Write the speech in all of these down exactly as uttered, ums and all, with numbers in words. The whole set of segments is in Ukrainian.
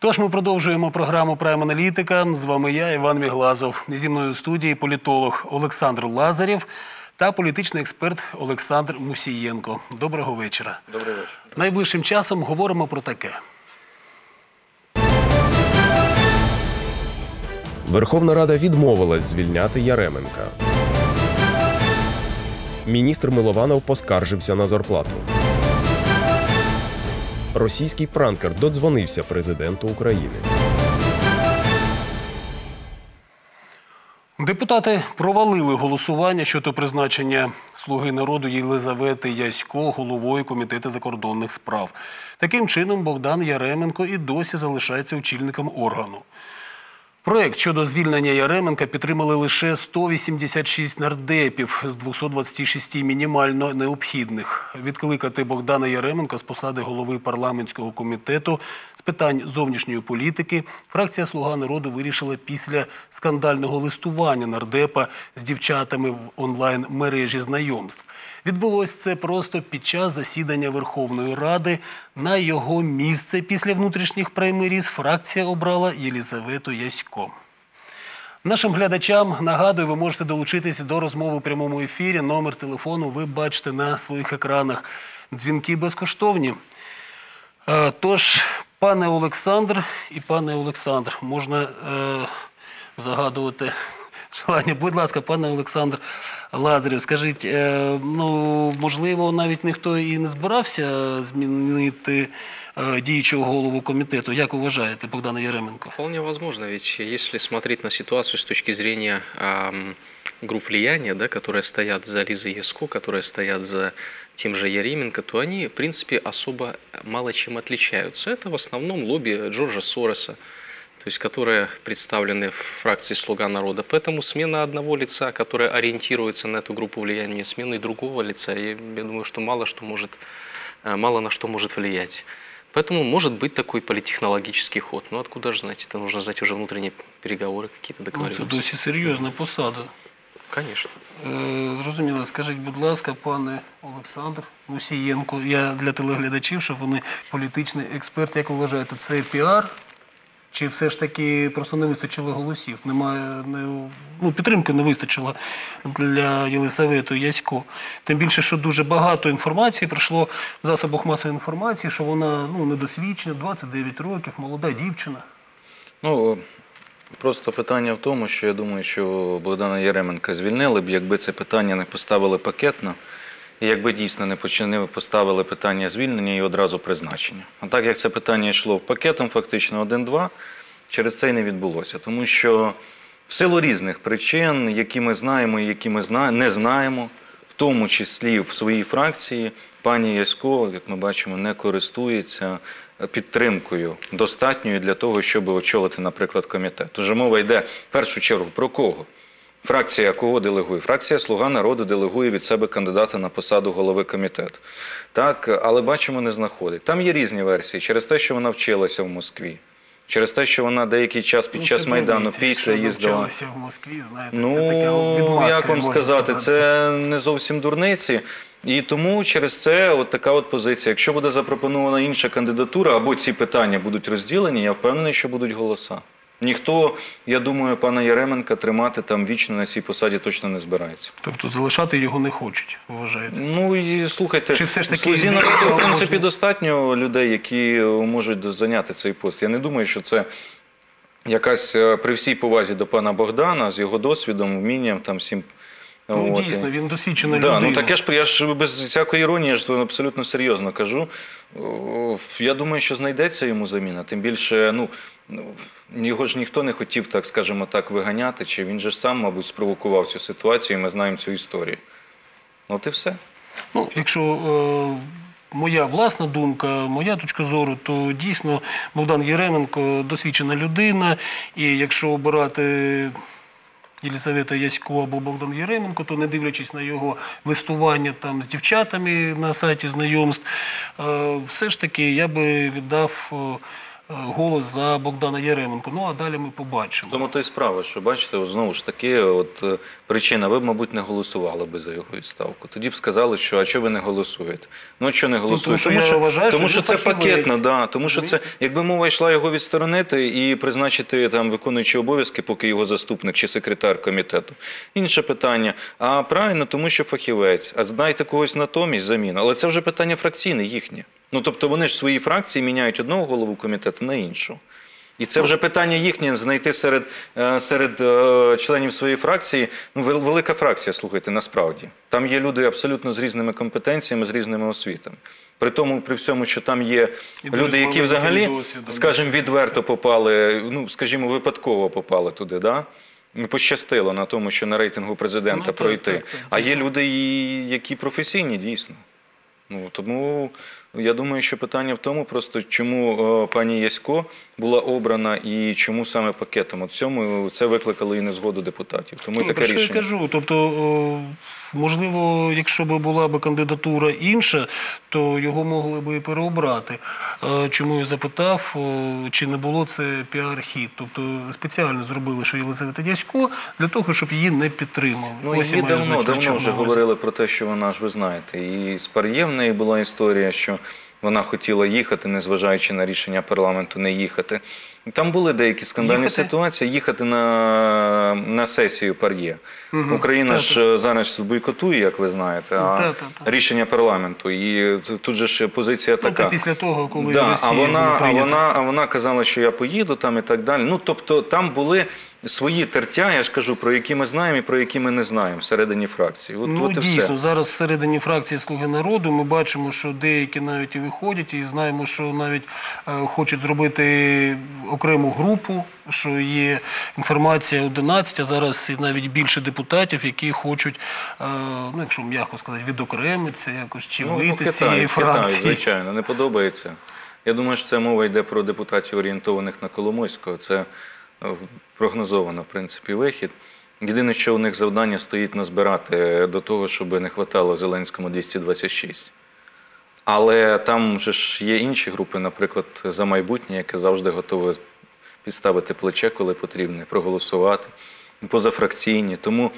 Тож ми продовжуємо програму «Прайм Аналітика». З вами я, Іван Міглазов. Зі мною в студії політолог Олександр Лазарєв та політичний експерт Олександр Мусієнко. Доброго вечора. Добрий вечір. Найближчим часом говоримо про таке. Верховна Рада відмовилась звільняти Яременка. Міністр Милованов поскаржився на зарплату. Російський пранкер додзвонився президенту України. Депутати провалили голосування щодо призначення «Слуги народу» Єлизавети Ясько головою Комітету закордонних справ. Таким чином, Богдан Яременко і досі залишається очільником органу. Проєкт щодо звільнення Яременка підтримали лише сто вісімдесят шість нардепів з двохсот двадцяти шести мінімально необхідних. Відкликати Богдана Яременка з посади голови парламентського комітету з питань зовнішньої політики фракція «Слуга народу» вирішила після скандального листування нардепа з дівчатами в онлайн-мережі знайомств. Відбулось це просто під час засідання Верховної Ради. На його місце після внутрішніх праймеріз фракція обрала Єлизавету Ясько. Нашим глядачам, нагадую, ви можете долучитися до розмови у прямому ефірі. Номер телефону ви бачите на своїх екранах. Дзвінки безкоштовні. Тож, пане Олександр і пане Олександр, можна е, загадувати желання. Будь ласка, пане Олександр Лазарєв, скажіть, е, ну, можливо, навіть ніхто і не збирався змінити е, діючого голову комітету. Як ви вважаєте, Богдана Яременко? Вполне возможно, ведь если смотреть на ситуацию с точки зрения э, групп влияния, да, которые стоят за Лизой Яско, которые стоят за тем же Яременко, то они, в принципе, особо мало чем отличаются. Это в основном лобби Джорджа Сороса, то есть которые представлены в фракции «Слуга народа». Поэтому смена одного лица, которая ориентируется на эту группу влияния, сменой другого лица, я, я думаю, что мало, что может, мало на что может влиять. Поэтому может быть такой политтехнологический ход. Но откуда же знать? Это нужно знать уже внутренние переговоры, какие-то договоренности. Ну, це досить серйозна посада. Конечно. Е, зрозуміло. Скажіть, будь ласка, пане Олександр Мусієнко, я для телеглядачів, щоб вони політичний експерт, як ви вважаєте, це піар? Чи все ж таки просто не вистачило голосів? Немає, не, ну, підтримки не вистачило для Єлизавети Ясько. Тим більше, що дуже багато інформації прийшло в засобах масової інформації, що вона ну, недосвідчена, двадцять дев'ять років, молода дівчина. Ну, просто питання в тому, що я думаю, що Богдана Яременка звільнили б, якби це питання не поставили пакетно, і якби дійсно не почали поставили питання звільнення і одразу призначення. А так як це питання йшло в пакетом, фактично один-два, через це і не відбулося. Тому що в силу різних причин, які ми знаємо і які ми не знаємо, в тому числі в своїй фракції, пані Ясько, як ми бачимо, не користується підтримкою достатньою для того, щоб очолити, наприклад, комітет. Тож мова йде в першу чергу про кого? Фракція кого делегує? Фракція «Слуга народу» делегує від себе кандидата на посаду голови комітету. Так, але бачимо, не знаходить. Там є різні версії. Через те, що вона вчилася в Москві. Через те, що вона деякий час під час Майдану після їздила. Вчилася в Москві, знаєте, ну, це таке відмазка, як вам сказати, це не зовсім дурниці. І тому через це от така от позиція. Якщо буде запропонована інша кандидатура, або ці питання будуть розділені, я впевнений, що будуть голоса. Ніхто, я думаю, пана Яременка тримати там вічно на цій посаді точно не збирається. Тобто залишати його не хочуть, вважаєте? Ну і слухайте, чи все ж таки «Слузі народу», в принципі, достатньо людей, які можуть зайняти цей пост. Я не думаю, що це якась, при всій повазі до пана Богдана, з його досвідом, вмінням, там всім. Ну, от. Дійсно, він досвідчена да, людина. Ну, так я ж, я ж без всякої іронії, я ж абсолютно серйозно кажу. Я думаю, що знайдеться йому заміна. Тим більше, ну, його ж ніхто не хотів, так скажімо так, виганяти, чи він же ж сам, мабуть, спровокував цю ситуацію, і ми знаємо цю історію. От і все. Ну, якщо е, моя власна думка, моя точка зору, то дійсно Богдан Яременко досвідчена людина, і якщо обирати Єлизавета Ясько або Богдан Яременко, то не дивлячись на його листування там з дівчатами на сайті знайомств, все ж таки я би віддав голос за Богдана Яременко. Ну, а далі ми побачимо. Тому то й справа, що бачите, от знову ж таки, от е, причина, ви б, мабуть, не голосували би за його відставку. Тоді б сказали, що а чого ви не голосуєте? Ну, що не голосуєте? тому що я вважаю, тому що що він це фахівець. пакетно, да, тому що це, якби мова йшла його відсторонити і призначити там виконуючі обов'язки, поки його заступник чи секретар комітету. Інше питання. А правильно, тому що фахівець. А знайте когось натомість заміну. Але це вже питання фракційне, їхнє. Ну, тобто вони ж свої фракції міняють одного голову комітету на іншого. І це вже питання їхнє, знайти серед, е, серед е, членів своєї фракції. Ну, вел- велика фракція, слухайте, насправді. Там є люди абсолютно з різними компетенціями, з різними освітами. При тому, при всьому, що там є І дуже люди, які великим взагалі, досвідом. скажімо, відверто попали, ну, скажімо, випадково попали туди, да? Пощастило на тому, що на рейтингу президента Ну, так, пройти. так, так, А є дійсно. люди, і- які професійні, дійсно. Ну, тому я думаю, що питання в тому просто, чому е, пані Ясько була обрана і чому саме пакетом. От в цьому це викликало і незгоду депутатів. Тому і Ну, таке про що я рішення. кажу? Тобто, о, можливо, якщо б була б кандидатура інша, то його могли б і переобрати. Е, Чому я запитав, о, чи не було це піар-хід? Тобто спеціально зробили, що Єлизавета Ясько, для того, щоб її не підтримали. Ну, Ось я її маю давно, на давно чому вже на увазі. говорили про те, що вона ж, ви знаєте, і з Пар'є в неї була історія, що вона хотіла їхати, незважаючи на рішення парламенту не їхати. Там були деякі скандальні Їхати? ситуації. Їхати на, на сесію Пар'є. Мгм. Україна Так, ж зараз бойкотує, як ви знаєте, а Так, так, так. рішення парламенту. І тут же ж позиція Ну, така. та після того, коли Да, Росія а вона, була а, прийнята. вона, а вона казала, що я поїду там і так далі. Ну, тобто там були свої тертя, я ж кажу, про які ми знаємо і про які ми не знаємо всередині фракції. От, Ну, от і дійсно, все. зараз всередині фракції «Слуги народу» ми бачимо, що деякі навіть і виходять, і знаємо, що навіть е, хочуть зробити окрему групу, що є інформація одинадцять, а зараз і навіть більше депутатів, які хочуть, е, ну, якщо м'яко сказати, відокремитися якось, чи Ну, вийти з цієї хитають, хитають, фракції. звичайно, не подобається. Я думаю, що це мова йде про депутатів, орієнтованих на Коломойського. Це е, прогнозовано, в принципі, вихід. Єдине, що у них завдання стоїть назбирати до того, щоб не хватало Зеленському двісті двадцять шість. Але там вже ж є інші групи, наприклад, «За майбутнє», яке завжди готове підставити плече, коли потрібно, проголосувати, позафракційні. Тому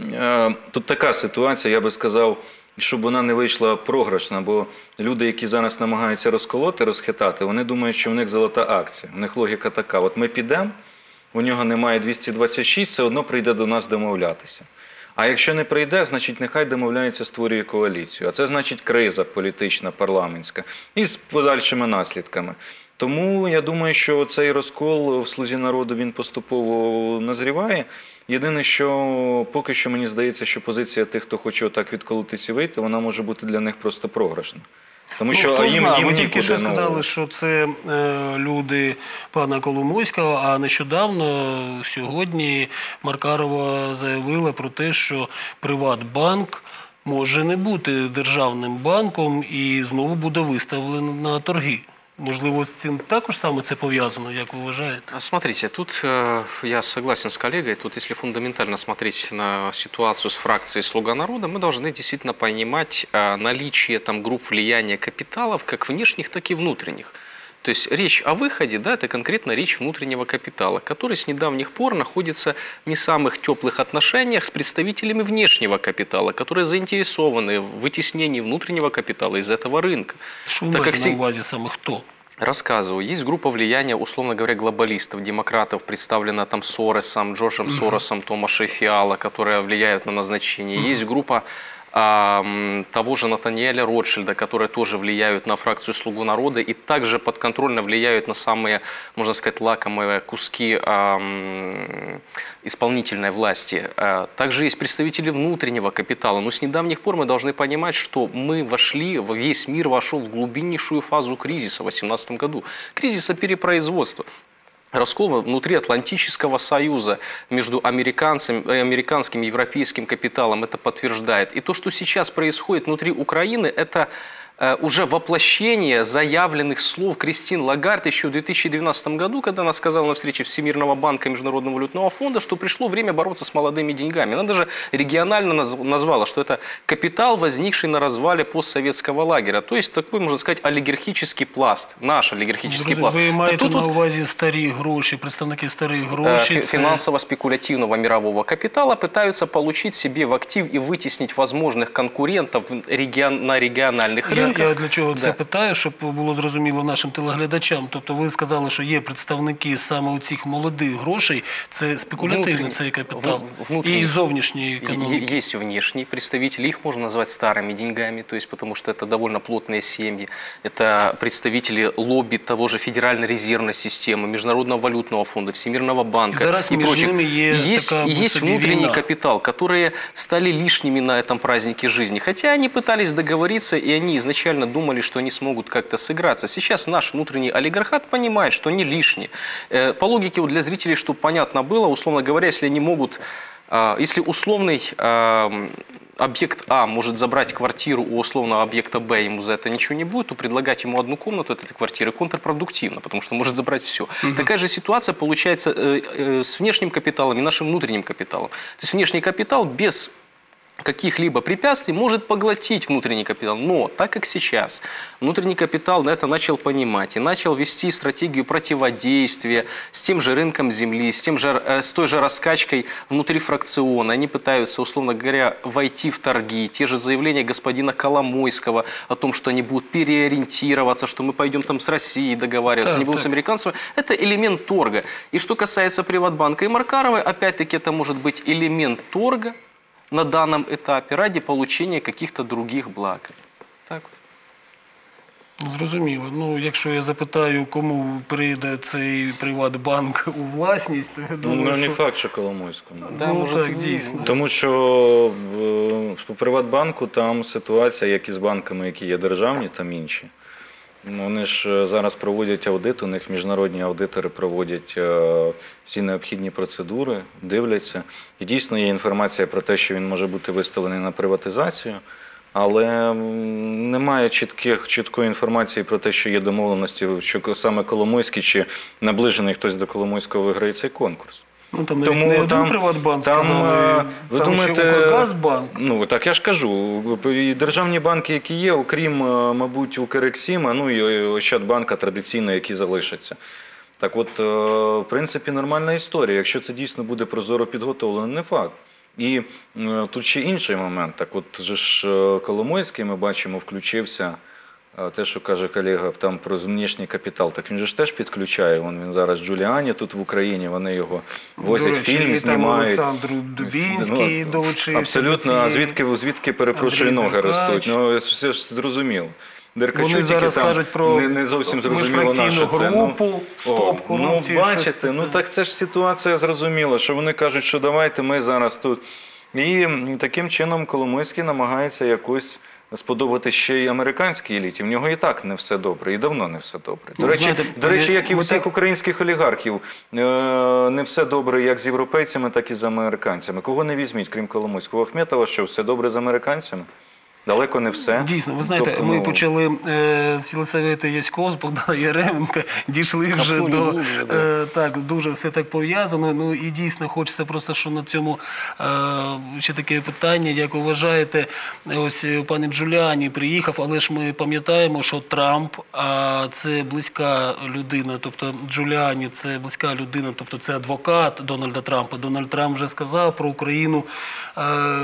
е, тут така ситуація, я би сказав, щоб вона не вийшла програшна, бо люди, які зараз намагаються розколоти, розхитати, вони думають, що в них золота акція. У них логіка така: от ми підемо, у нього немає двісті двадцять шість, все одно прийде до нас домовлятися. А якщо не прийде, значить нехай домовляється, створює коаліцію. А це значить криза політична, парламентська і з подальшими наслідками. Тому я думаю, що цей розкол в «Слузі народу» він поступово назріває. Єдине, що поки що мені здається, що позиція тих, хто хоче отак відколотися і вийти, вона може бути для них просто програшна. Тому Ну, що хто а їм, знає, їм ви нікуди. тільки що ну, сказали, що це е, люди пана Коломойського, а нещодавно, сьогодні, Маркарова заявила про те, що Приватбанк може не бути державним банком і знову буде виставлено на торги. Можливо, з цим також саме це пов'язано, як ви вважаєте? А смотрите, тут э, я согласен с коллегой, тут если фундаментально смотреть на ситуацию с фракцией «Слуга народа», мы должны действительно понимать э, наличие там групп влияния капиталов, как внешних, так и внутренних. То есть речь о выходе, да, это конкретно речь внутреннего капитала, который с недавних пор находится в не самых теплых отношениях с представителями внешнего капитала, которые заинтересованы в вытеснении внутреннего капитала из этого рынка. Що ви Так маєте як на сі- увазі саме хто? Рассказываю. Есть группа влияния, условно говоря, глобалистов, демократов, представлена там Соросом, Джорджем Соросом, Томашем Фиала, которые влияют на назначение. Есть группа а, м, того же Натаниэля Ротшильда, которые тоже влияют на фракцию «Слугу народа» и также подконтрольно влияют на самые, можно сказать, лакомые куски а, м, исполнительной власти. А, Также есть представители внутреннего капитала. Но с недавних пор мы должны понимать, что мы вошли, весь мир вошел в глубиннейшую фазу кризиса в две тысячи восемнадцатом году. Кризиса перепроизводства. Раскол внутри Атлантического союза между американцами, американским и европейским капиталом это подтверждает. И то, что сейчас происходит внутри Украины, это уже воплощение заявленных слов Кристин Лагард еще в две тысячи двенадцатом году, когда она сказала на встрече Всемирного банка и Международного валютного фонда, что пришло время бороться с молодыми деньгами. Она даже регионально назвала, что это капитал, возникший на развале постсоветского лагеря. То есть такой, можно сказать, олигархический пласт, наш олигархический Друзі, пласт. ви маєте Тут на вот, увазі старі гроші, представники старих э, грошей? фи- це- финансово-спекулятивного мирового капитала пытаются получить себе в актив и вытеснить возможных конкурентов в регион- на региональных Я, рынках. я для чого це Да. питаю, щоб було зрозуміло нашим телеглядачам. Тобто ви сказали, що є представники саме у цих молодих грошей, це спекулятивний Внутрішній- цей капітал, вну- внутрішній. і зовнішньої Е- економіки. Есть внешние представители, их можно назвать старыми деньгами, то есть потому что это довольно плотные семьи. Это представители лобби того же Федеральной резервной системы, Международного валютного фонда, Всемирного банка И зараз и между прочих. ними И есть есть, такая и бы есть себе внутренний война. капитал, которые стали лишними на этом празднике жизни. Хотя они пытались договориться, и они изначально думали, что они смогут как-то сыграться. Сейчас наш внутренний олигархат понимает, что они лишние. Э, По логике вот для зрителей, чтобы понятно было, условно говоря, если они могут, а, если условный а, объект А может забрать квартиру у условного объекта Б, ему за это ничего не будет, то предлагать ему одну комнату от этой квартиры контрпродуктивно, потому что может забрать все. Такая же ситуация получается э, э, с внешним капиталом и нашим внутренним капиталом. То есть внешний капитал без каких-либо препятствий может поглотить внутренний капитал. Но так как сейчас внутренний капитал это начал понимать и начал вести стратегию противодействия с тем же рынком земли, с, тем же, э, с той же раскачкой внутри фракциона, они пытаются, условно говоря, войти в торги. Те же заявления господина Коломойского о том, что они будут переориентироваться, что мы пойдем там с Россией договариваться, Так, не будем так. с американцами. Это элемент торга. И что касается Приватбанка и Маркаровой, опять-таки это может быть элемент торга на данном этапе ради получения каких-то других благ. Так вот. Зрозуміло. Ну, якщо я запитаю, кому прийде цей Приватбанк у власність, то я думаю, Ну, не що... факт, що Коломойському. Да, ну, може, так, і- дійсно. Тому що е, по Приватбанку там ситуація, як і з банками, які є державні, там інші. Ну, Вони ж е, зараз проводять аудит, у них міжнародні аудитори проводять е, всі необхідні процедури, дивляться. І дійсно є інформація про те, що він може бути виставлений на приватизацію, але м, немає чітких, чіткої інформації про те, що є домовленості, що саме Коломойський чи наближений хтось до Коломойського виграє цей конкурс. Ну, там навіть Тому не один там- Приватбанк, там, сказали, е, ви там думаєте, ще Укргазбанк. Ну, так я ж кажу, і державні банки, які є, окрім, е, мабуть, Укрексіма, ну і Ощадбанка традиційно, які залишаться. Так от, е, в принципі, нормальна історія. Якщо це дійсно буде прозоро підготовлено, не факт. І е, тут ще інший момент. Так от же ж е, Коломойський, ми бачимо, включився, е, те, що каже колега, там про внішній капітал, так він же ж теж підключає. Вон він зараз Джуліані тут в Україні, вони його возять, До речі, фільм і там знімають. Олександр Дубінський Ну, долучився. абсолютно. до А цієї. звідки, звідки перепрошую, Андрій ноги Деркач. ростуть? Ну, все ж зрозуміло. Деркачу Вони тільки зараз там кажуть про не, не зовсім зрозуміло, на міжфракційну що це. Ну, групу, стоп о, ну, корупції, щось бачите, ну це. так це ж ситуація зрозуміла, що вони кажуть, що давайте ми зараз тут. І м, таким чином Коломойський намагається якось сподобати ще й американській еліті. В нього і так не все добре, і давно не все добре. До Ну, речі, знаєте, до речі, як і у ми всіх так- українських олігархів, е, не все добре як з європейцями, так і з американцями. Кого не візьміть, крім Коломойського? Ахметова, що все добре з американцями? Далеко не все. Дійсно, ви знаєте, Тобто, ми ну, почали е, з Єлисавети Ясько, з Богдана Яременка, дійшли вже Капнули до глубже, да. е, так, дуже все так пов'язано. Ну і дійсно хочеться просто, що на цьому е, ще таке питання, як ви вважаєте, ось е, пане Джуліані приїхав, але ж ми пам'ятаємо, що Трамп, а це близька людина, тобто Джуліані це близька людина, тобто це адвокат Дональда Трампа. Дональд Трамп вже сказав про Україну е,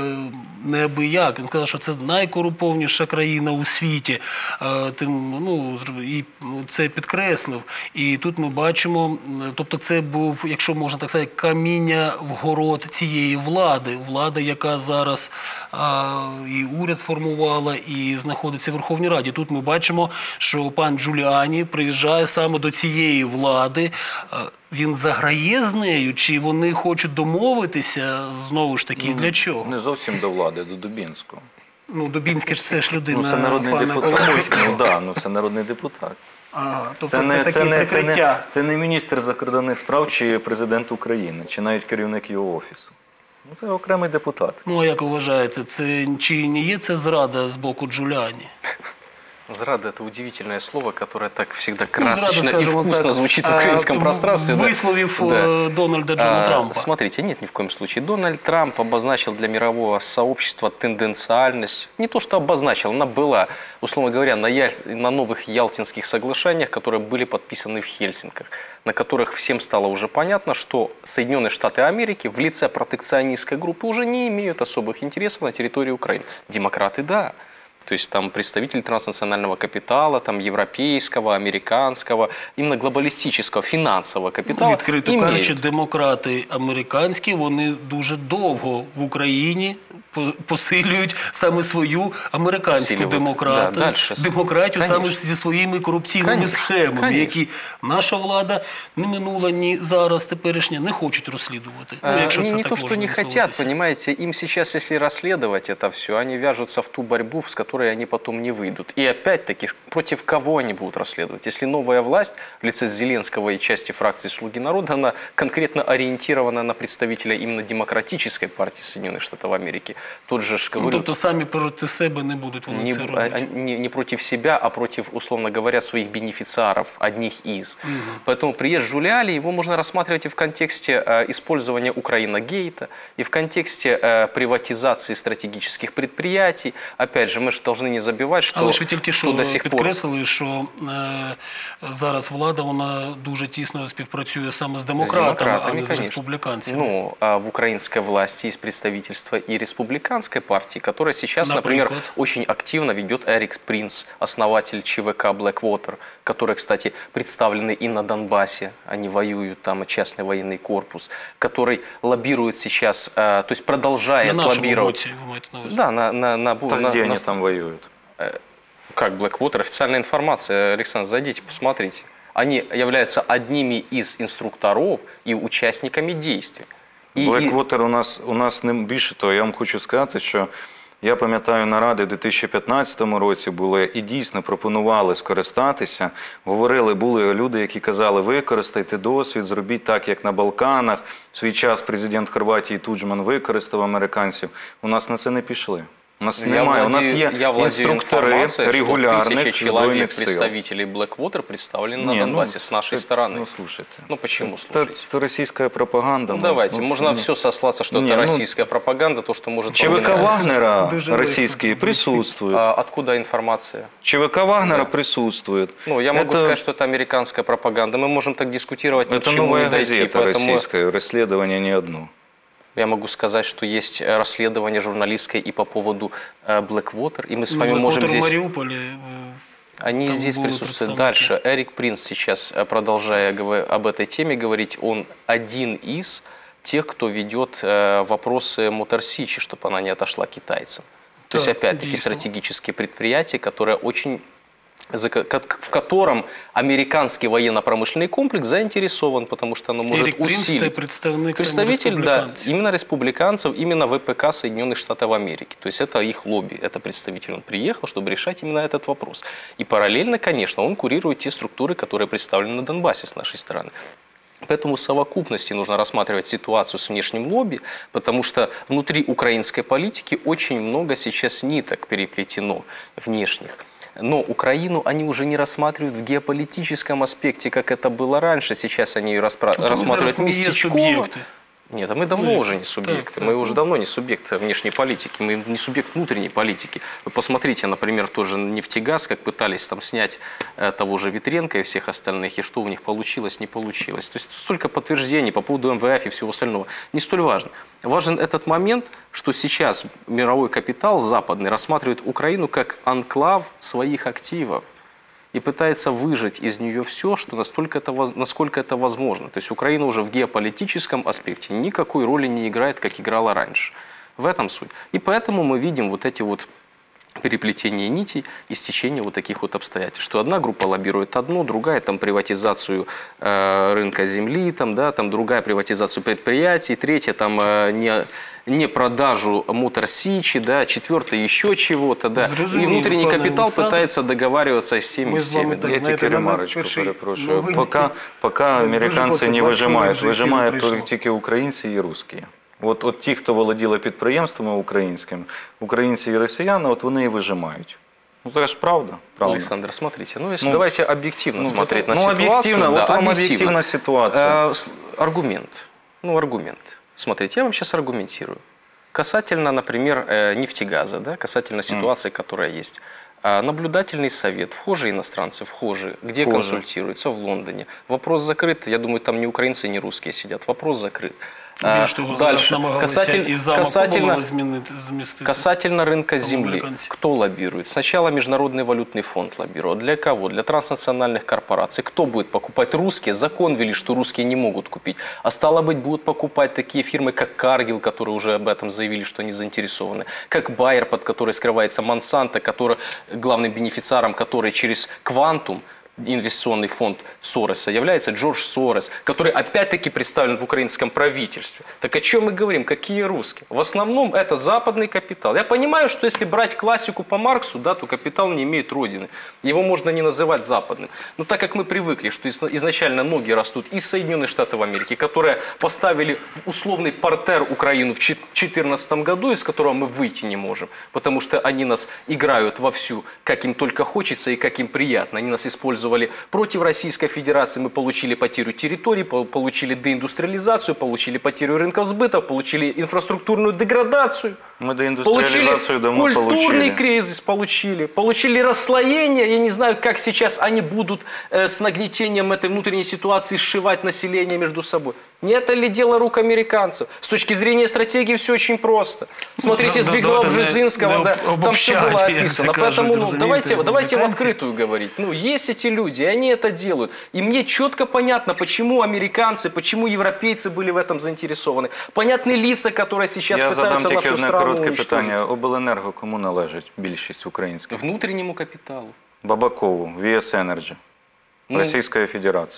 неабияк. Він сказав, що це найкорумпованіша країна у світі. Е, Тим, ну, і це підкреслив. І тут ми бачимо, е, тобто це був, якщо можна так сказати, каміння в город цієї влади. Влада, яка зараз е, і уряд сформувала, і знаходиться в Верховній Раді. Тут ми бачимо, що пан Джуліані приїжджає саме до цієї влади. Е, Він заграє з нею, чи вони хочуть домовитися, знову ж таки, для чого? Не зовсім до влади, до Дубінського. Ну, Дубінський ж це ж людина Ну, це народний пана депутат. Коломойського. Ну, да, ну, це народний депутат. Ага, тобто Це це, не, таке це, не, це, прикриття. не, це не міністр закордонних справ чи президент України, чи навіть керівник його офісу. Ну, це окремий депутат. Ну, а як ви вважаєте, це, чи не є це зрада з боку Джуліані? Зрада – это удивительное слово, которое так всегда Ну, зрада, красочно и скажем вкусно так, звучит в а, украинском в- пространстве. да. Висловив Да. э, Дональда Джона А, Трампа. Смотрите, нет, ни в коем случае. Дональд Трамп обозначил для мирового сообщества тенденциальность. Не то, что обозначил, она была, условно говоря, на, Яль- на новых Ялтинских соглашениях, которые были подписаны в Хельсинках, на которых всем стало уже понятно, что Соединенные Штаты Америки в лице протекционистской группы уже не имеют особых интересов на территории Украины. Демократы – да. То есть там представители транснационального капитала, там европейского, американского, именно глобалістичного, фінансового капіталу. Відкрито імеють. кажучи, демократи американські, вони дуже довго в Україні по- посилюють саме свою американську Посилюють. демократи, Да, дальше. демократію саме Конечно. зі своїми корупційними Конечно. схемами, Конечно. які наша влада не минула, ні зараз теперішня не хочуть розслідувати. Ну, А, якщо не, це не так то, что можна не хотят, висловитися. понимаете, им сейчас, если расследовать это все, они вяжутся в ту борьбу, с которой они потом не выйдут. И опять-таки, против кого они будут расследовать? Если новая власть в лице Зеленского и части фракции «Слуги народа», она конкретно ориентирована на представителя именно демократической партии Соединенных Штатов Америки, тот же, ж, Ну, говорю, тобто самі проти себе не будуть вони не, це а- робити. а- не- не против себя, а против, условно говоря, своих бенефициаров, одних из. Поэтому приезд Жулиали, его можно рассматривать и в контексте э, использования Украина-гейта, и в контексте э, приватизации стратегических предприятий. Опять же, мы же должны не забивать, что, Але ж ви тільки что що до сих пор... підкреслили, що е, зараз влада вона дуже тісно співпрацює саме з С демократами, а демократами, не з конечно. республіканцями. Ну, а в украинской власти есть представительство и республиканской партии, которая сейчас, например, Например? очень активно ведет Эрик Принц, основатель ЧВК Blackwater, которые, кстати, представлены и на Донбассе, они воюют, там и частный военный корпус, который лоббирует сейчас, э, то есть продолжает На нашому лоббировать. боці, ви маєте на увазі. Да, на, на, на, Так, на- где на- они там воюют? Как Blackwater? Официальная информация, Александр, зайдите, посмотрите. Они являются одними из инструкторов и участниками действий. И- и- Blackwater у нас, у нас не більше того. Я вам хочу сказати, що я пам'ятаю, наради в дві тисячі п'ятнадцятому році були і дійсно пропонували скористатися. Говорили, були люди, які казали, використайте досвід, зробіть так, як на Балканах. В свій час президент Хорватії Туджман використав американців. У нас на це не пішли. У нас Я немає. У нас владею- є я владею інструктори информацией, что регулярних тысячи человек, збройних сил. представителей Blackwater, представлены на Ні, Донбассе ну, с нашей це- стороны. Ну, слушайте. Ну, почему, Це, слушайте? це російська пропаганда. Ну, давайте, ну, можно ну, все сослаться, что не, это ну, российская пропаганда, то, что может вам не ЧВК нравиться. Вагнера Дуже российские легко. присутствуют. А откуда информация? ЧВК Вагнера Да. присутствует. Ну, я могу Это- сказать, что это американская пропаганда. Мы можем так дискутировать, ни к Это чему новая не дойти. газета Поэтому российская, расследование не одно. я могу сказать, что есть э, расследование журналистское и по поводу э, Blackwater, и мы с вами Ну, можем Blackwater в здесь... Маріуполі. е, Они Там здесь будут присутствуют. представники. Дальше. Эрик Принц сейчас, э, продолжая говор- об этой теме говорить, он один из тех, кто ведет э, вопросы Мотор Сичи, чтобы она не отошла китайцам. То есть, Так, опять-таки, действительно. стратегические предприятия, которые очень за ко- ко- в котором американский военно-промышленный комплекс заинтересован, потому что оно может Ерік Принц – це усилить. представник саме Представитель, да, республіканців. именно республиканцев, именно ВПК Соединенных Штатов Америки. То есть это их лобби, это представитель. Он приехал, чтобы решать именно этот вопрос. И параллельно, конечно, он курирует те структуры, которые представлены на Донбассе с нашей стороны. Поэтому в совокупности нужно рассматривать ситуацию с внешним лобби, потому что внутри украинской политики очень много сейчас ниток переплетено внешних. Но Украину они уже не рассматривают в геополитическом аспекте, как это было раньше. Сейчас они ее распра- Тобто ви рассматривают зараз не є местечково. суб'єкти. Нет, а мы давно Ну, уже не так, субъекты. так, Мы ну. уже давно не субъект внешней политики. Мы не субъект внутренней политики. Вы посмотрите, например, тоже «Нефтегаз», как пытались там снять э, того же Ветренко и всех остальных, и что у них получилось, не получилось. То есть столько подтверждений по поводу эм вэ эф и всего остального. Не столь важно. Важен этот момент, что сейчас мировой капитал западный рассматривает Украину как анклав своих активов и пытается выжать из нее все, что настолько это, воз- насколько это возможно. То есть Украина уже в геополитическом аспекте никакой роли не играет, как играла раньше. В этом суть. И поэтому мы видим вот эти вот переплетение нитей и стечение вот таких вот обстоятельств. Что одна группа лоббирует одну, другая там приватизацию э, рынка земли, там, да, там другая приватизацию предприятий, третья там э, не, не продажу Мотор Сичи, да, четвертая еще чего-то. Да. И Зрозуміло, внутренний пане капитал Олександр. пытается договариваться с теми, Ми с з вами теми. так, Я знаєте, тільки на ремарочку перший перепрошую. новий- Пока, пока Дуже американці просто не двадцять хвилин вижимають, вже ефір вижимають прийшло. тільки- тільки українці і русські. От, от ті, хто володіли підприємствами українськими, українці і росіяни, от вони і вижимають. Ну, это же правда. правда. Александр, смотрите, ну, если Ну, давайте объективно ну, смотреть ну, на ситуацию. объективно, вот да, вам объективно. объективная ситуация. Э, с- аргумент. Ну, аргумент. Смотрите, я вам сейчас аргументирую. Касательно, например, э, нефтегаза, да, касательно ситуации, которая есть. А наблюдательный совет, вхожие иностранцы, вхожие, где Вхожие. консультируются? В Лондоне. Вопрос закрыт. Я думаю, там не украинцы, не русские сидят. Вопрос закрыт. А, Більш того, зараз дальше. намагалися Касатель- із замок касательно, Коболева змінити, змістити. Касательно рынка Там земли, американцы. кто лоббирует? Сначала Международный валютный фонд лоббировал. Для кого? Для транснациональных корпораций. Кто будет покупать? Русские. Закон ввели, что русские не могут купить. А стало быть, будут покупать такие фирмы, как Каргил, которые уже об этом заявили, что они заинтересованы. Как Байер, под которой скрывается Монсанто, который, главным бенефициаром которой через Квантум, инвестиционный фонд Сороса, является Джордж Сорос, который опять-таки представлен в украинском правительстве. Так о чем мы говорим? Какие русские? В основном это западный капитал. Я понимаю, что если брать классику по Марксу, да, то капитал не имеет родины. Его можно не называть западным. Но так как мы привыкли, что изначально ноги растут из Соединенных Штатов Америки, которые поставили в условный партер Украину в две тысячи четырнадцатом году, из которого мы выйти не можем, потому что они нас играют вовсю, как им только хочется и как им приятно. Они нас используют против Российской Федерации, мы получили потерю территорий, получили деиндустриализацию, получили потерю рынков сбыта, получили инфраструктурную деградацию. Мы деиндустриализацию давно культурный получили. кризис получили, получили расслоение. Я не знаю, как сейчас они будут э, с нагнетением этой внутренней ситуации сшивать население между собой. Не это ли дело рук американцев? С точки зрения стратегии все очень просто. Смотрите, да, с Беглова давайте не- Бжезинского, не да, об- там все обобщать, было як описано. це Поэтому кажуть, ну, розумієте, давайте, давайте в американці. открытую говорить. Ну, есть эти люди, и они это делают. И мне четко понятно, почему американцы, почему европейцы были в этом заинтересованы. Понятны лица, которые сейчас Я задам пытаются тільки нашу одне страну коротке уничтожить. питання. Обленерго кому належить більшість українських? Внутреннему капиталу. Бабакову, ві ес Energy, Ну, Російська Федерація.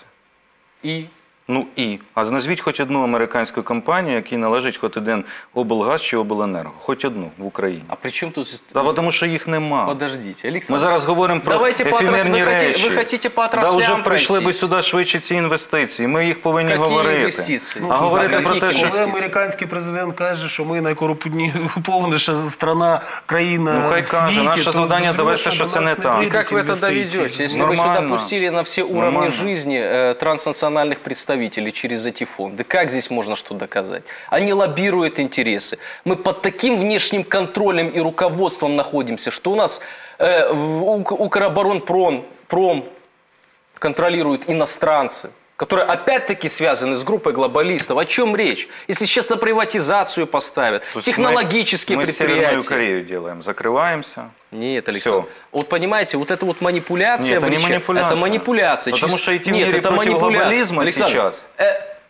И Ну і. А назвіть хоч одну американську компанію, якій належить хоч один облгаз чи обленерго. Хоч одну в Україні. а при чем тут... Та тому що їх нема. Подождите, Ми Александр. зараз говоримо про Давайте по отрас- ефемерні ви хоті- речі. ви хотіте по Да отраслям вже прийшли би пройтись? сюди швидше ці інвестиції. Ми їх повинні Які говорити. інвестиції? А Ну, говорити які про те, що... інвестиції? Коли американський президент каже, що ми найкорумпованіша страна, країна Ну, хай в каже, світі, наше то, завдання звісно, довести, що до це нас не так. прийдуть И как вы это інвестиції. доведете, если вы сюда Нормально. пустили на все уровни Нормально. жизни э, транснациональных представителей через эти фонды? Как здесь можно что доказать? Они лоббируют интересы. Мы под таким внешним контролем и руководством находимся, что у нас э, в Ук- Укроборонпром пром контролируют иностранцы, которые опять-таки связаны с группой глобалистов. О чем речь? Если сейчас на приватизацию поставят, То есть технологические мы, мы Северную предприятия. Корею делаем, закрываемся. Нет, Александр. Всё. Вот понимаете, вот это вот манипуляция. Нет, это в не речи, манипуляция. Это манипуляция. Потому Через- что идти в Нет, мире это против манипуляция. глобализма Александр, сейчас. э,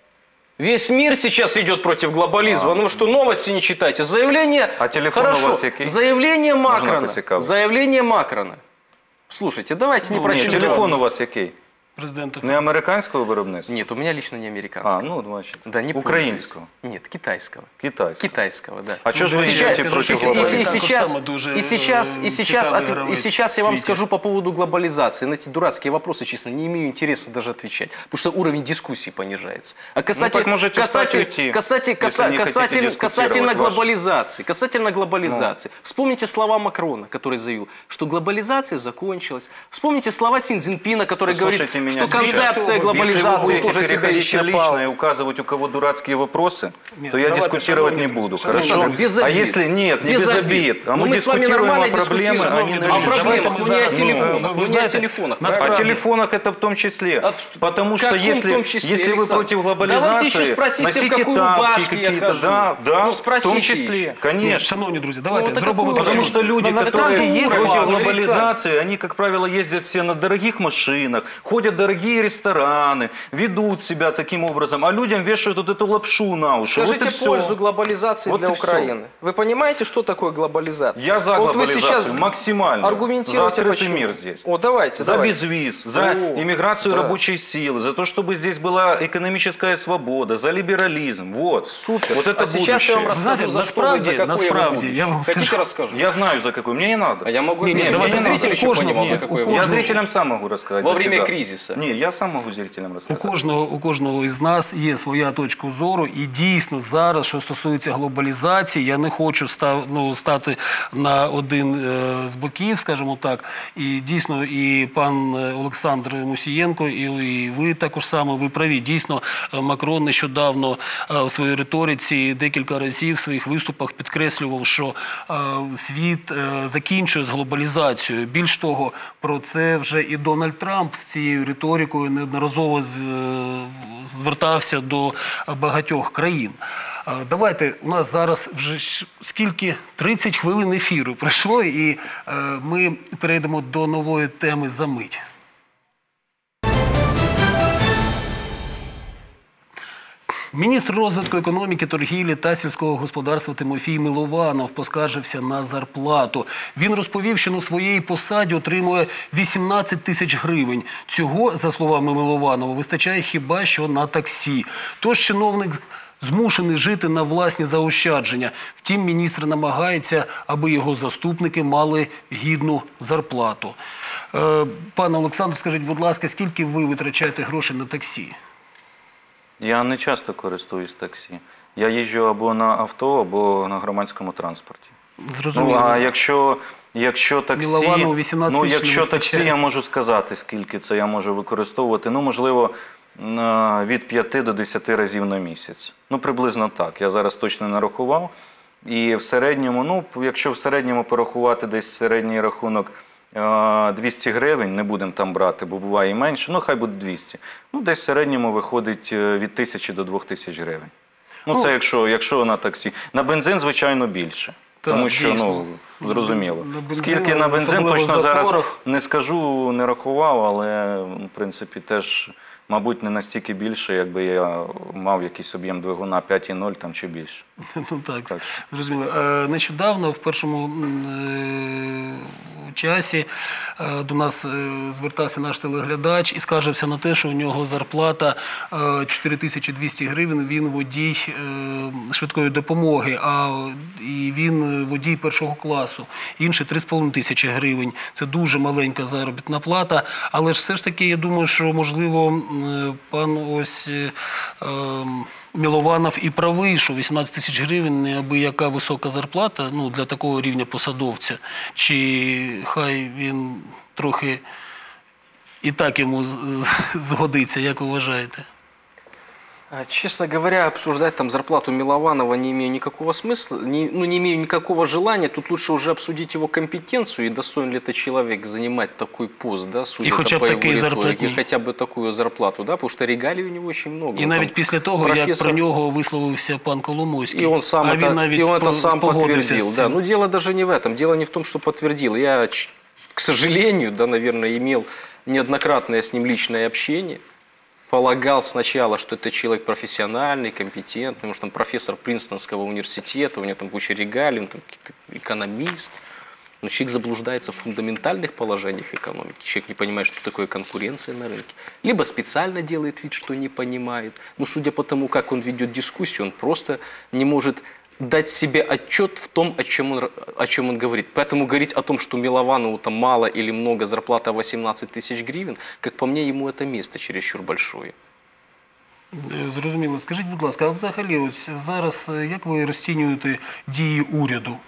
весь мир сейчас идет против глобализма. А. Ну вы что, новости не читаете? Заявление... А телефон у Хорошо. вас який? Заявление Макрона. поцікавитися? Заявление Макрона. Слушайте, давайте не Ну, про нет, Ні, телефон. телефон у вас який? Президентів. Не американського виробництва? Нет, у меня лично не американского. А, ну, бачите. Да, не Українського? пользуюсь. Нет, китайского. Китайського. Китайского, да. А чого ж ви Сейчас- йдете скажу, проти що И, и- и глобалізму? Також сейчас, саме дуже, и сейчас, э, и сейчас, цікавий от- и гравець сейчас в я вам світі. скажу по поводу глобализации. На эти дурацкие вопросы, честно, не имею интереса даже отвечать, потому что уровень дискуссий понижается. А касательно, так можете касатель, встать и уйти, касатель, если каса- не хотите касатель- дискутировать касательно ваше. глобализации, касательно глобализации. Вспомните слова Макрона, который заявил, что глобализация закончилась. Вспомните слова Си Цзиньпина, который говорит, Слушайте меня что сейчас. концепция Если вы глобализации будете тоже себя переходить на исчерпала. личное и указывать, у кого дурацкие вопросы, Нет, то я давайте, дискутировать не шановні буду, друзі, шановні хорошо? друзі, без А обид. если нет, не без, Без обид, обид. а Ну, мы мы с вами дискутируем о нормально проблемах, дискутируем. а не О на личные. проблемах, Давайте ну ми не о зараз, ну, телефонах, ви ну не о знаєте, телефонах. нас- О правильно? телефонах это в том числе. А в Потому что каком если, том числе, если вы Александр? против Давайте глобализации, еще спросите, в носите какой тапки рубашке я какие-то. хожу. Да, да, Ну, в спросите том еще. числе, Ні, конечно. шановні друзі, давайте Ну, так зробимо какой так. Потому что люди, На- на которые насправді є против факт. глобализации, они, как правило, ездят все на дорогих машинах, ходят в дорогие рестораны, ведут себя таким образом, а людям вешают вот эту лапшу на уши. Скажите вот и всё. пользу глобализации Вот для и всё. Украины. Вы понимаете, что такое глобализация? Я за Вот вы глобализацию сейчас максимально. аргументируйте, За открытый почему. мир здесь. О, давайте, За давайте. безвиз, за О, иммиграцию да. рабочей силы, за то, чтобы здесь была экономическая свобода, за либерализм. Вот. Супер. Вот это а сейчас я вам будущее. расскажу, Знаете, за что вы, за насправді- какое насправді, вы будущее. я вам Хотите, скажу. расскажу? Я знаю, за какой. Мне не надо. А я могу Не, не, объяснить, давайте чтобы зритель зритель еще кожному, понимал, за нет, какое у вы Я кожного. будущее. зрителям сам могу рассказать. Во за время себя. кризиса. поделиться. Ні, я сам можу зрителям У розказати. кожного, у кожного із нас є своя точка зору, і дійсно зараз, що стосується глобалізації, я не хочу став, ну, стати на один е, з боків, скажімо так. І дійсно, і пан Олександр Мусієнко, і, і ви також саме, ви праві. Дійсно, Макрон нещодавно е, в своїй риториці декілька разів в своїх виступах підкреслював, що е, світ е, закінчує з глобалізацією. Більш того, про це вже і Дональд Трамп з цією риторикою неодноразово з, звертався до багатьох країн. Давайте, у нас зараз вже скільки? тридцять хвилин ефіру пройшло, і ми перейдемо до нової теми за мить. Міністр розвитку економіки, торгівлі та сільського господарства Тимофій Милованов поскаржився на зарплату. Він розповів, що на своїй посаді отримує вісімнадцять тисяч гривень. Цього, за словами Милованова, вистачає хіба що на таксі. Тож чиновник змушений жити на власні заощадження. Втім, міністр намагається, аби його заступники мали гідну зарплату. Е, пане Олександр, скажіть, будь ласка, скільки ви витрачаєте грошей на таксі? Я не часто користуюсь таксі. Я їжджу або на авто, або на громадському транспорті. Зрозуміло. Ну, а якщо, якщо таксі, Милованову вісімнадцять ну, тисяч не якщо вистачає. таксі, я можу сказати, скільки це я можу використовувати. Ну, можливо, від п'яти до десяти разів на місяць. Ну, приблизно так. Я зараз точно не рахував. І в середньому, ну, якщо в середньому порахувати десь середній рахунок двісті гривень, не будемо там брати, бо буває і менше, ну, хай буде двісті. Ну, десь в середньому виходить від тисячі до двох тисяч гривень. Ну, ну це якщо, якщо на таксі. На бензин, звичайно, більше. Так, тому що, дійсно, ну, зрозуміло. На бензин, скільки на бензин, точно зараз не скажу, не рахував, але, в принципі, теж, мабуть, не настільки більше, якби я мав якийсь об'єм двигуна п'ять і нуль там чи більше. Ну так, так. Зрозуміло. Нещодавно, в першому часі, до нас звертався наш телеглядач і скаржився на те, що у нього зарплата чотири тисячі двісті гривень, він водій швидкої допомоги, а і він водій першого класу. Інше три з половиною тисячі гривень. Це дуже маленька заробітна плата, але ж все ж таки, я думаю, що, можливо, пан ось Милованов і правий, що вісімнадцять тисяч гривень не аби яка висока зарплата, ну, для такого рівня посадовця. Чи хай він трохи і так йому згодиться, як ви вважаєте? Честно говоря, обсуждать там зарплату Милованова не имею никакого смысла, не, ну, не имею никакого желания. Тут лучше уже обсудить его компетенцию и достоин ли этот человек занимать такой пост, да, судя и хотя по бы его риторике, хотя бы такую зарплату, да, потому что регалий у него очень много. І навіть після того, профессор... як про нього висловився пан Коломойський, и он сам а это, він навіть и он это сам подтвердил. Да. Но дело даже не в этом, дело не в том, что подтвердил. Я, к сожалению, да, наверное, имел неоднократное с ним личное общение. Полагал сначала, что это человек профессиональный, компетентный, потому что он профессор Принстонского университета, у него там куча регалий, он там экономист. Но человек заблуждается в фундаментальных положениях экономики. Человек не понимает, что такое конкуренция на рынке. Либо специально делает вид, что не понимает. Но судя по тому, как он ведет дискуссию, он просто не может дать себе отчет в том, о чем он, о чем он говорит. Поэтому говорить о том, что Милованову там мало или много, зарплата восемнадцать тысяч гривен, как по мне, ему это место чересчур большое. Зрозуміло. Скажіть, будь ласка, а взагалі ось зараз як ви розцінюєте дії уряду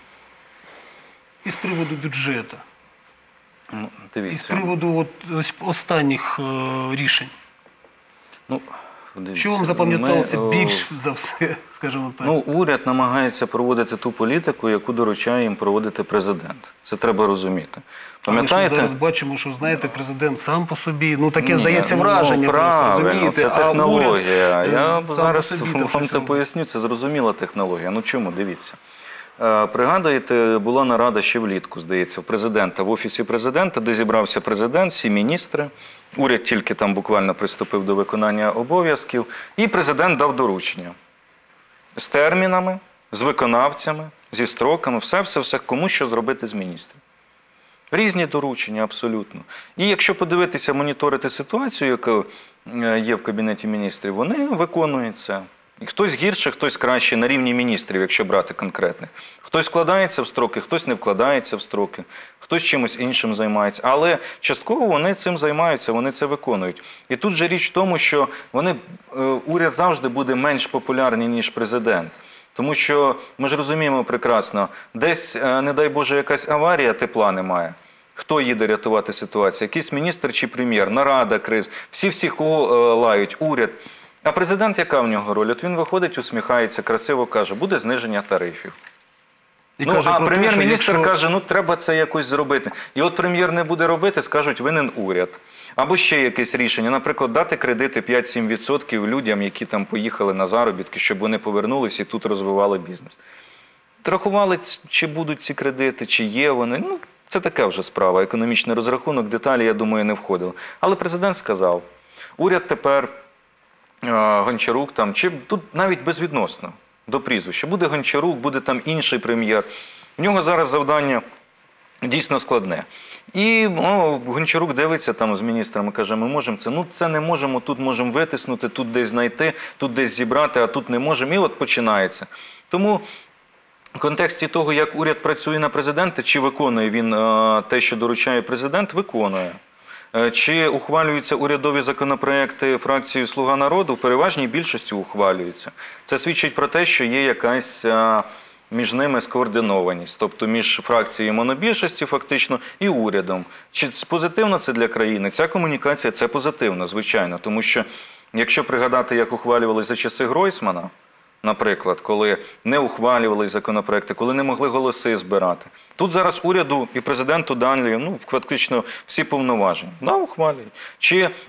із приводу бюджету? Ну, дивіться. Із приводу от, ось, останніх е, рішень? Ну, дивіться. Що вам запам'яталося Ми, більш за все, скажімо так? Ну, уряд намагається проводити ту політику, яку доручає їм проводити президент. Це треба розуміти. Пам'ятаєте? Ми зараз бачимо, що, знаєте, президент сам по собі, ну таке, Ні, здається, ну, враження. Правильно, просто, розумієте? це технологія. А уряд, Я сам зараз по собі, вам це поясню, це зрозуміла технологія. Ну чому, дивіться. Пригадуєте, була нарада ще влітку, здається, в президента, в Офісі президента, де зібрався президент, всі міністри. Уряд тільки там буквально приступив до виконання обов'язків. І президент дав доручення. З термінами, з виконавцями, зі строками, все-все-все, кому що зробити з міністрів. Різні доручення, абсолютно. І якщо подивитися, моніторити ситуацію, яка є в Кабінеті міністрів, вони виконують це. І хтось гірше, хтось краще на рівні міністрів, якщо брати конкретних. Хтось вкладається в строки, хтось не вкладається в строки, хтось чимось іншим займається. Але частково вони цим займаються, вони це виконують. І тут же річ в тому, що вони, уряд завжди буде менш популярний, ніж президент. Тому що ми ж розуміємо прекрасно, десь, не дай Боже, якась аварія, тепла немає. Хто їде рятувати ситуацію? Якийсь міністр чи прем'єр, нарада, криз, всі-всі, кого лають, уряд. А президент, яка в нього роль? От він виходить, усміхається, красиво каже, буде зниження тарифів. І ну, каже а про те, прем'єр-міністр що якщо... каже, ну треба це якось зробити. І от прем'єр не буде робити, скажуть, винен уряд. Або ще якесь рішення, наприклад, дати кредити п'ять-сім відсотків людям, які там поїхали на заробітки, щоб вони повернулися і тут розвивали бізнес. Рахували, чи будуть ці кредити, чи є вони. Ну, це така вже справа, економічний розрахунок, деталі, я думаю, не входили. Але президент сказав, уряд тепер, Гончарук там, чи тут навіть безвідносно до прізвища. Буде Гончарук, буде там інший прем'єр. В нього зараз завдання дійсно складне. І ну, Гончарук дивиться там з міністрами, каже, ми можемо це, ну це не можемо, тут можемо витиснути, тут десь знайти, тут десь зібрати, а тут не можемо. І от починається. Тому в контексті того, як уряд працює на президента, чи виконує він е, те, що доручає президент, виконує. Е, чи ухвалюються урядові законопроекти фракцією «Слуга народу», в переважній більшості ухвалюються. Це свідчить про те, що є якась е, між ними скоординованість, тобто між фракцією монобільшості фактично і урядом. Чи позитивно це для країни? Ця комунікація – це позитивно, звичайно, тому що якщо пригадати, як ухвалювалися за часи Гройсмана, наприклад, коли не ухвалювали законопроекти, коли не могли голоси збирати. Тут зараз уряду і президенту дали ну, фактично всі повноваження. Да, ухвалюють. Чи е,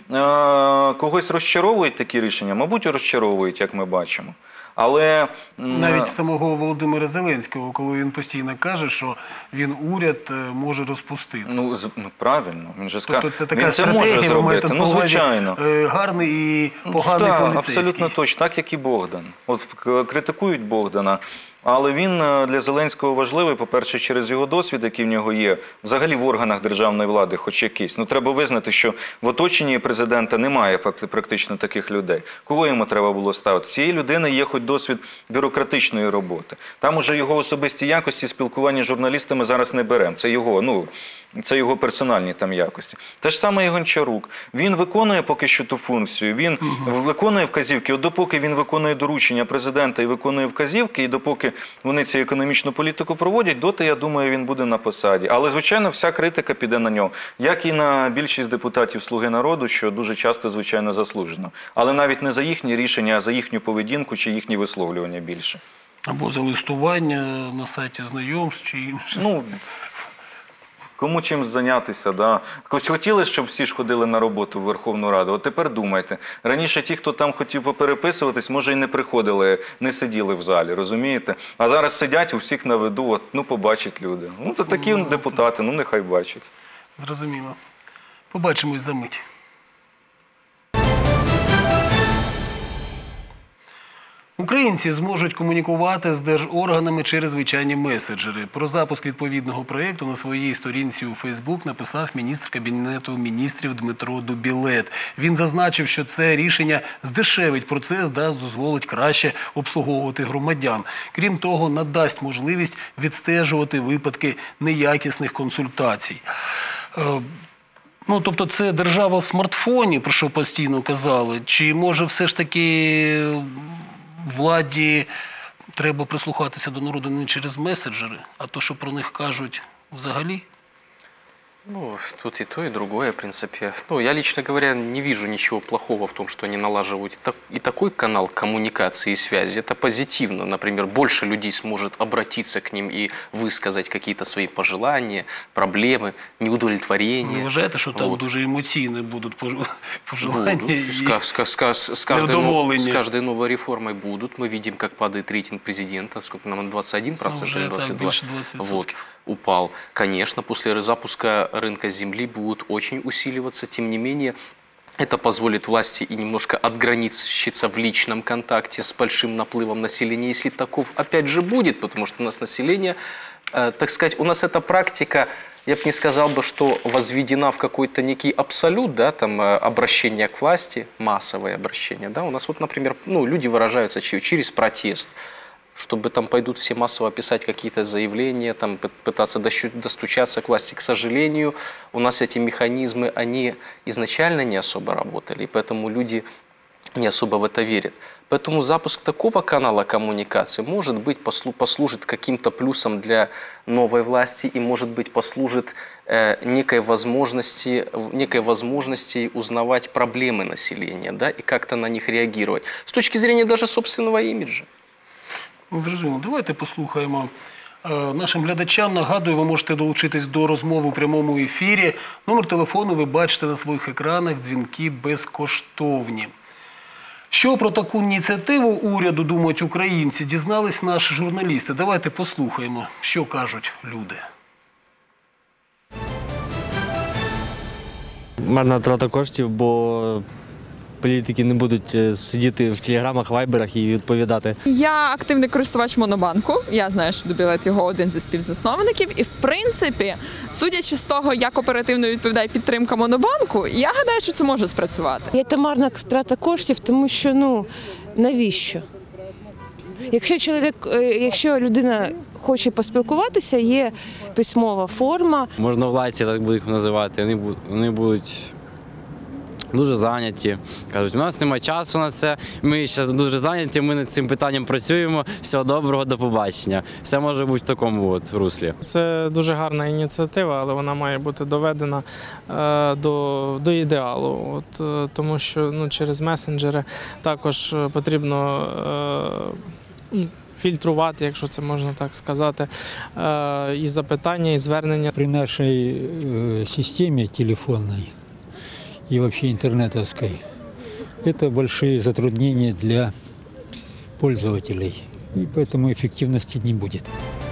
когось розчаровують такі рішення? Мабуть, розчаровують, як ми бачимо. Але навіть самого Володимира Зеленського, коли він постійно каже, що він уряд може розпустити. Ну, ну правильно, він же сказав, тобто це така він це стратегія, може зробити. Ну, звичайно. Гарний і поганий так, поліцейський. Абсолютно точно, так як і Богдан. От критикують Богдана, але він для Зеленського важливий, по-перше, через його досвід, який в нього є, взагалі в органах державної влади, хоч якийсь. Ну, треба визнати, що в оточенні президента немає практично таких людей. Кого йому треба було ставити? Цієї людини є хоч досвід бюрократичної роботи. Там уже його особисті якості спілкування з журналістами зараз не беремо. Це його, ну, це його персональні там якості. Те ж саме і Гончарук. Він виконує поки що ту функцію, він угу. виконує вказівки. От допоки він виконує доручення президента і виконує вказівки, і допоки вони цю економічну політику проводять, доти, я думаю, він буде на посаді. Але, звичайно, вся критика піде на нього. Як і на більшість депутатів «Слуги народу», що дуже часто, звичайно, заслужено. Але навіть не за їхні рішення, а за їхню поведінку чи їхні висловлювання більше. Або за листування на сайті знайомств чи інше. Ну, кому чим зайнятися, да? Хотіли, щоб всі ж ходили на роботу в Верховну Раду, от тепер думайте. Раніше ті, хто там хотів попереписуватись, може і не приходили, не сиділи в залі, розумієте? А зараз сидять у всіх на виду, от, ну побачать люди. Ну то такі ну, депутати, ну нехай бачать. Зрозуміло. Побачимось за мить. Українці зможуть комунікувати з держорганами через звичайні меседжери. Про запуск відповідного проєкту на своїй сторінці у Фейсбук написав міністр Кабінету міністрів Дмитро Дубілет. Він зазначив, що це рішення здешевить процес та дозволить краще обслуговувати громадян. Крім того, надасть можливість відстежувати випадки неякісних консультацій. Ну, тобто це держава в смартфоні, про що постійно казали, чи може все ж таки владі треба прислухатися до народу не через меседжери, а то, що про них кажуть взагалі? Ну, тут и то, и другое, в принципе. Ну, я, лично говоря, не вижу ничего плохого в том, что они налаживают и такой канал коммуникации и связи. Это позитивно. Например, больше людей сможет обратиться к ним и высказать какие-то свои пожелания, проблемы, неудовлетворения. Ви вважаєте, що там вот. Дуже емоційні будуть пожелання будут. и с, с, с, с, каждой, с каждой новой реформой будут. Мы видим, как падает рейтинг президента. Сколько нам, двадцать один процент или двадцать два процента? Вот, упал. Конечно, после запуска рынка земли будут очень усиливаться. Тем не менее, это позволит власти и немножко отграничиться в личном контакте с большим наплывом населения, если таков опять же будет, потому что у нас население, э, так сказать, у нас эта практика, я бы не сказал бы, что возведена в какой-то некий абсолют, да, там э, обращение к власти, массовое обращение, да, у нас вот, например, ну, люди выражаются че- через протест, чтобы там пойдут все массово писать какие-то заявления, там пы- пытаться дощу- достучаться к власти. К сожалению, у нас эти механизмы, они изначально не особо работали, и поэтому люди не особо в это верят. Поэтому запуск такого канала коммуникации, может быть, послу- послужит каким-то плюсом для новой власти и, может быть, послужит э, некой возможности, некой возможности узнавать проблемы населения, да, и как-то на них реагировать. С точки зрения даже собственного имиджа. Ну, зрозуміло. Давайте послухаємо. Е, Нашим глядачам нагадую, ви можете долучитись до розмови у прямому ефірі. Номер телефону ви бачите на своїх екранах, дзвінки безкоштовні. Що про таку ініціативу уряду думають українці, дізнались наші журналісти. Давайте послухаємо, що кажуть люди. Марна трата коштів, бо політики не будуть е, сидіти в телеграмах, вайберах і відповідати. Я активний користувач Монобанку. Я знаю, що Дубілет його один зі співзасновників. І в принципі, судячи з того, як оперативно відповідає підтримка Монобанку, я гадаю, що це може спрацювати. Це марна втрата коштів, тому що ну навіщо? Якщо чоловік, е, якщо людина хоче поспілкуватися, є письмова форма. Можна владці, так будуть їх називати. Вони, бу- вони будуть дуже зайняті. Кажуть, у нас немає часу на це, ми зараз дуже зайняті, ми над цим питанням працюємо. Всього доброго, до побачення. Все може бути в такому от руслі. Це дуже гарна ініціатива, але вона має бути доведена е, до, до ідеалу. От, е, тому що ну, через месенджери також е, потрібно е, ну, фільтрувати, якщо це можна так сказати, е, і запитання, і звернення. При нашей э, системе телефонной и вообще интернетовской это большие затруднения для пользователей, и поэтому эффективности не будет.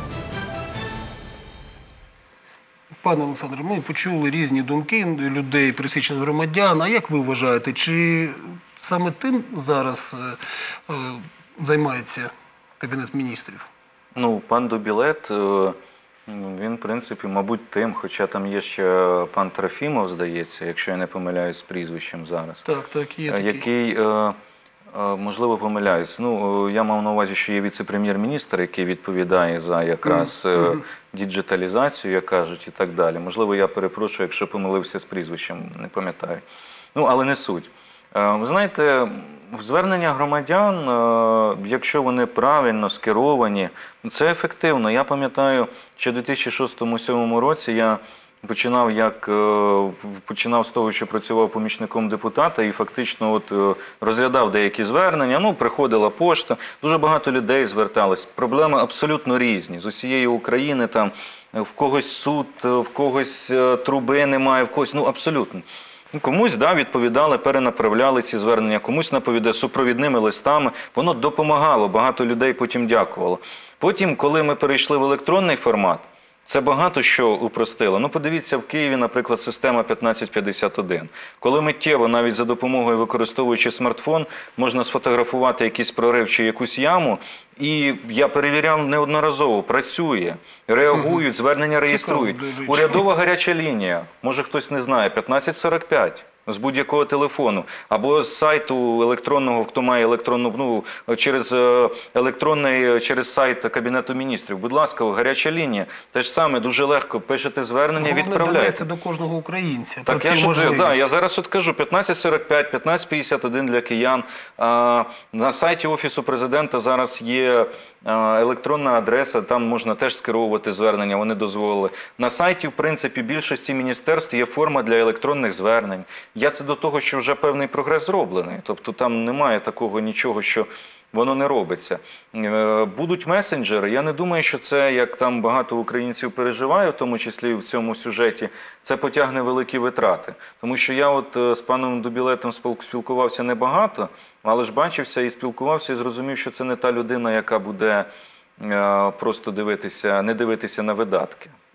Пане Олександре, ми почули різні думки людей, пересічних громадян. А як ви вважаєте, чи саме тим зараз е, е, займається Кабінет міністрів? Ну, пан Дубілет, е, він, в принципі, мабуть, тим, хоча там є ще пан Трофімов, здається, якщо я не помиляюсь з прізвищем зараз. Так, так, є Е, такі. Який, е, е, можливо, помиляюсь. Ну, е, я мав на увазі, що є віце-прем'єр-міністр, який відповідає за якраз е, діджиталізацію, як кажуть, і так далі. Можливо, я перепрошую, якщо помилився з прізвищем, не пам'ятаю. Ну, але не суть. Е, Ви знаєте, звернення громадян, е, якщо вони правильно скеровані, це ефективно. Я пам'ятаю, що в дві тисячі шостому-сьомому році я починав, як, е, починав з того, що працював помічником депутата і фактично от, е, розглядав деякі звернення. Ну, приходила пошта, дуже багато людей зверталось. Проблеми абсолютно різні. З усієї України там в когось суд, в когось е, труби немає, в когось, ну, абсолютно. Комусь, да, відповідали, перенаправляли ці звернення, комусь наповідали супровідними листами. Воно допомагало, багато людей потім дякувало. Потім, коли ми перейшли в електронний формат, це багато що упростило. Ну, подивіться, в Києві, наприклад, система п'ятнадцять п'ятдесят один. Коли миттєво, навіть за допомогою, використовуючи смартфон, можна сфотографувати якийсь прорив чи якусь яму, і я перевіряв неодноразово, працює, реагують, звернення реєструють. Цікаво. Урядова гаряча лінія, може хтось не знає, п'ятнадцять сорок п'ять. З будь-якого телефону, або з сайту електронного, хто має електронну, ну, через е, електронний, через сайт Кабінету міністрів. Будь ласка, гаряча лінія. Те ж саме, дуже легко, пишете звернення, Головне відправляєте. довести до кожного українця. Так, про я, ці ж, можливості. да, я зараз от кажу, п'ятнадцять сорок п'ять, п'ятнадцять п'ятдесят один для киян. А, на сайті Офісу Президента зараз є а, електронна адреса, там можна теж скеровувати звернення, вони дозволили. На сайті, в принципі, більшості міністерств є форма для електронних звернень. Я це до того, що вже певний прогрес зроблений. Тобто там немає такого нічого, що воно не робиться. Е, Будуть месенджери. Я не думаю, що це, як там багато українців переживає, в тому числі в цьому сюжеті, це потягне великі витрати. Тому що я от е, з паном Дубілетом спіл- спілкувався небагато, але ж бачився і спілкувався, і зрозумів, що це не та людина, яка буде е, просто дивитися, не дивитися на видатки.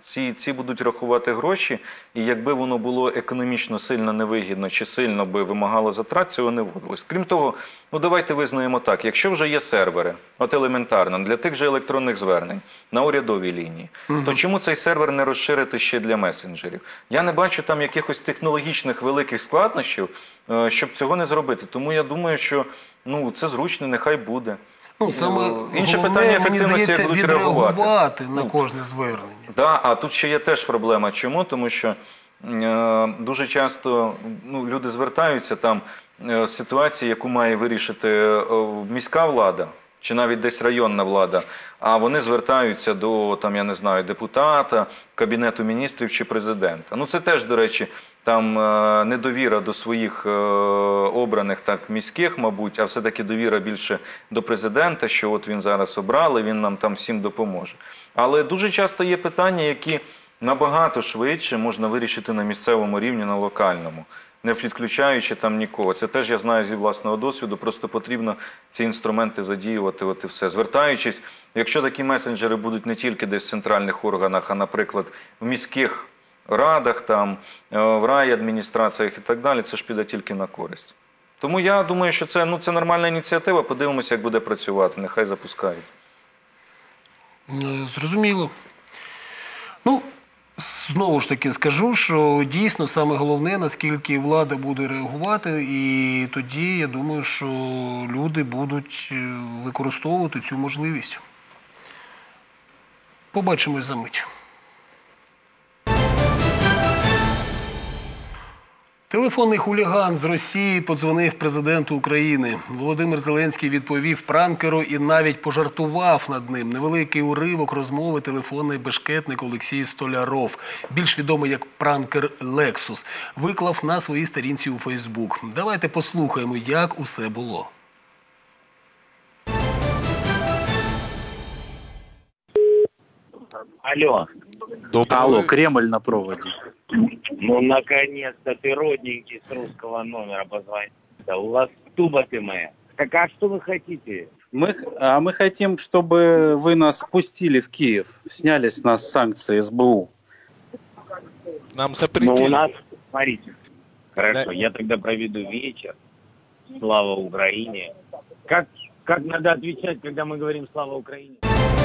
Ці, ці будуть рахувати гроші, і якби воно було економічно сильно невигідно чи сильно би вимагало затрат, цього не вводилось. Крім того, ну давайте визнаємо так, якщо вже є сервери, от елементарно, для тих же електронних звернень на урядовій лінії, угу. то чому цей сервер не розширити ще для месенджерів? Я не бачу там якихось технологічних великих складнощів, щоб цього не зробити. Тому я думаю, що ну, це зручно, нехай буде. Ну, саме інше головне, питання ефективності, як будуть реагувати. Відреагувати на кожне звернення. Так, да, а тут ще є теж проблема. Чому? Тому що е, дуже часто ну, люди звертаються, там е, ситуації, яку має вирішити е, міська влада, чи навіть десь районна влада, а вони звертаються до, там, я не знаю, депутата, Кабінету міністрів чи президента. Ну, це теж, до речі, там е, недовіра до своїх е, обраних так міських, мабуть, а все-таки довіра більше до президента, що от він зараз обрали, він нам там всім допоможе. Але дуже часто є питання, які набагато швидше можна вирішити на місцевому рівні, на локальному, не підключаючи там нікого. Це теж я знаю зі власного досвіду, просто потрібно ці інструменти задіювати, от і все. Звертаючись, якщо такі месенджери будуть не тільки десь в центральних органах, а, наприклад, в міських радах, там, в райадміністраціях і так далі, це ж піде тільки на користь. Тому я думаю, що це, ну, це нормальна ініціатива, подивимося, як буде працювати, нехай запускають. Зрозуміло. Ну, знову ж таки скажу, що дійсно саме головне, наскільки влада буде реагувати, і тоді я думаю, що люди будуть використовувати цю можливість. Побачимось за мить. Телефонний хуліган з Росії подзвонив президенту України. Володимир Зеленський відповів пранкеру і навіть пожартував над ним. Невеликий уривок розмови телефонний бешкетник Олексій Столяров, більш відомий як пранкер Лексус, виклав на своїй сторінці у Фейсбук. Давайте послухаємо, як усе було. Алло. Алло, Кремль на проводе. Ну, наконец-то ты, родненький, с русского номера позвонил. У вас туба ты моя. Так а что вы хотите? Мы, а мы хотим, чтобы вы нас пустили в Киев, сняли с нас санкции эс бэ у. Нам запретили. Ну, у нас, смотрите, хорошо, да. Я тогда проведу вечер. Слава Украине. Как, как надо отвечать, когда мы говорим «Слава Украине»?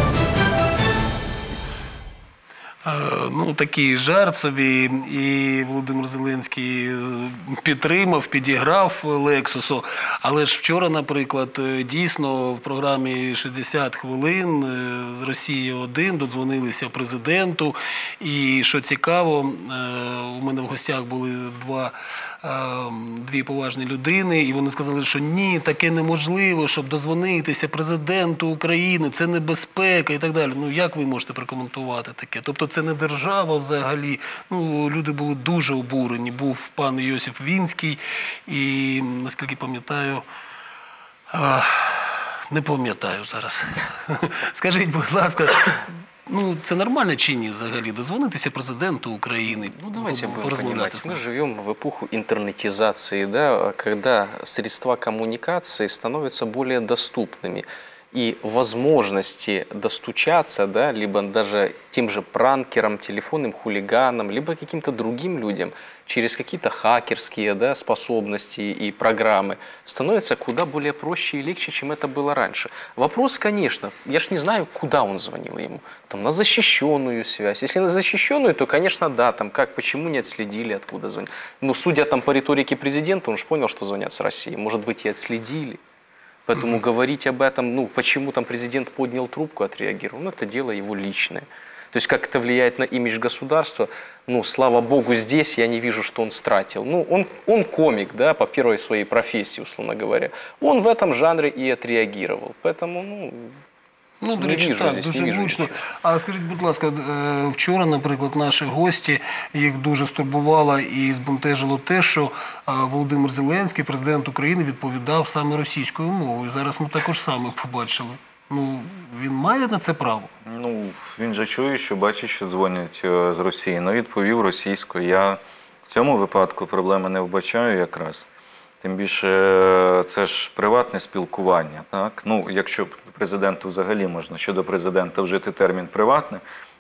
Ну, такий жарт собі, і Володимир Зеленський підтримав, підіграв Лексусу. Але ж вчора, наприклад, дійсно в програмі шістдесят хвилин з Росії один додзвонилися президенту. І, що цікаво, у мене в гостях були два, дві поважні людини, і вони сказали, що ні, таке неможливо, щоб дозвонитися президенту України, це небезпека і так далі. Ну, як ви можете прокоментувати таке? Тобто це не держава взагалі. Ну, люди були дуже обурені. Був пан Йосип Вінський і, наскільки пам'ятаю, не пам'ятаю зараз. Скажіть, будь ласка, ну, це нормально чи ні взагалі дозвонитися президенту України? Ну, давайте будем понимать, мы живем в эпоху интернетизации, да, когда средства коммуникации становятся более доступными. И возможности достучаться, да, либо даже тем же пранкерам, телефонным хулиганам, либо каким-то другим людям через какие-то хакерские, да, способности и программы становится куда более проще и легче, чем это было раньше. Вопрос, конечно, я ж не знаю, куда он звонил ему. Там, на защищенную связь. Если на защищенную, то, конечно, да, там как, почему не отследили, откуда звонят. Но судя там по риторике президента, он же понял, что звонят с России. Может быть, и отследили. Поэтому говорить об этом, ну, почему там президент поднял трубку, отреагировал, ну, это дело его личное. То есть, как это влияет на имидж государства, ну, слава богу, здесь я не вижу, что он стратил. Ну, он, он комик, да, по первой своей профессии, условно говоря. Он в этом жанре и отреагировал. Поэтому, ну... Ну, до речі, так, дуже влучно. А скажіть, будь ласка, вчора, наприклад, наші гості, їх дуже стурбувало і збентежило те, що Володимир Зеленський, президент України, відповідав саме російською мовою. Зараз ми також саме побачили. Ну, він має на це право? Ну, він же чує, що бачить, що дзвонять з Росії. Ну, відповів російською. Я в цьому випадку проблеми не вбачаю якраз. Тим більше це ж приватне спілкування, так? Ну, якщо президенту взагалі можна щодо президента вжити термін «приватне»,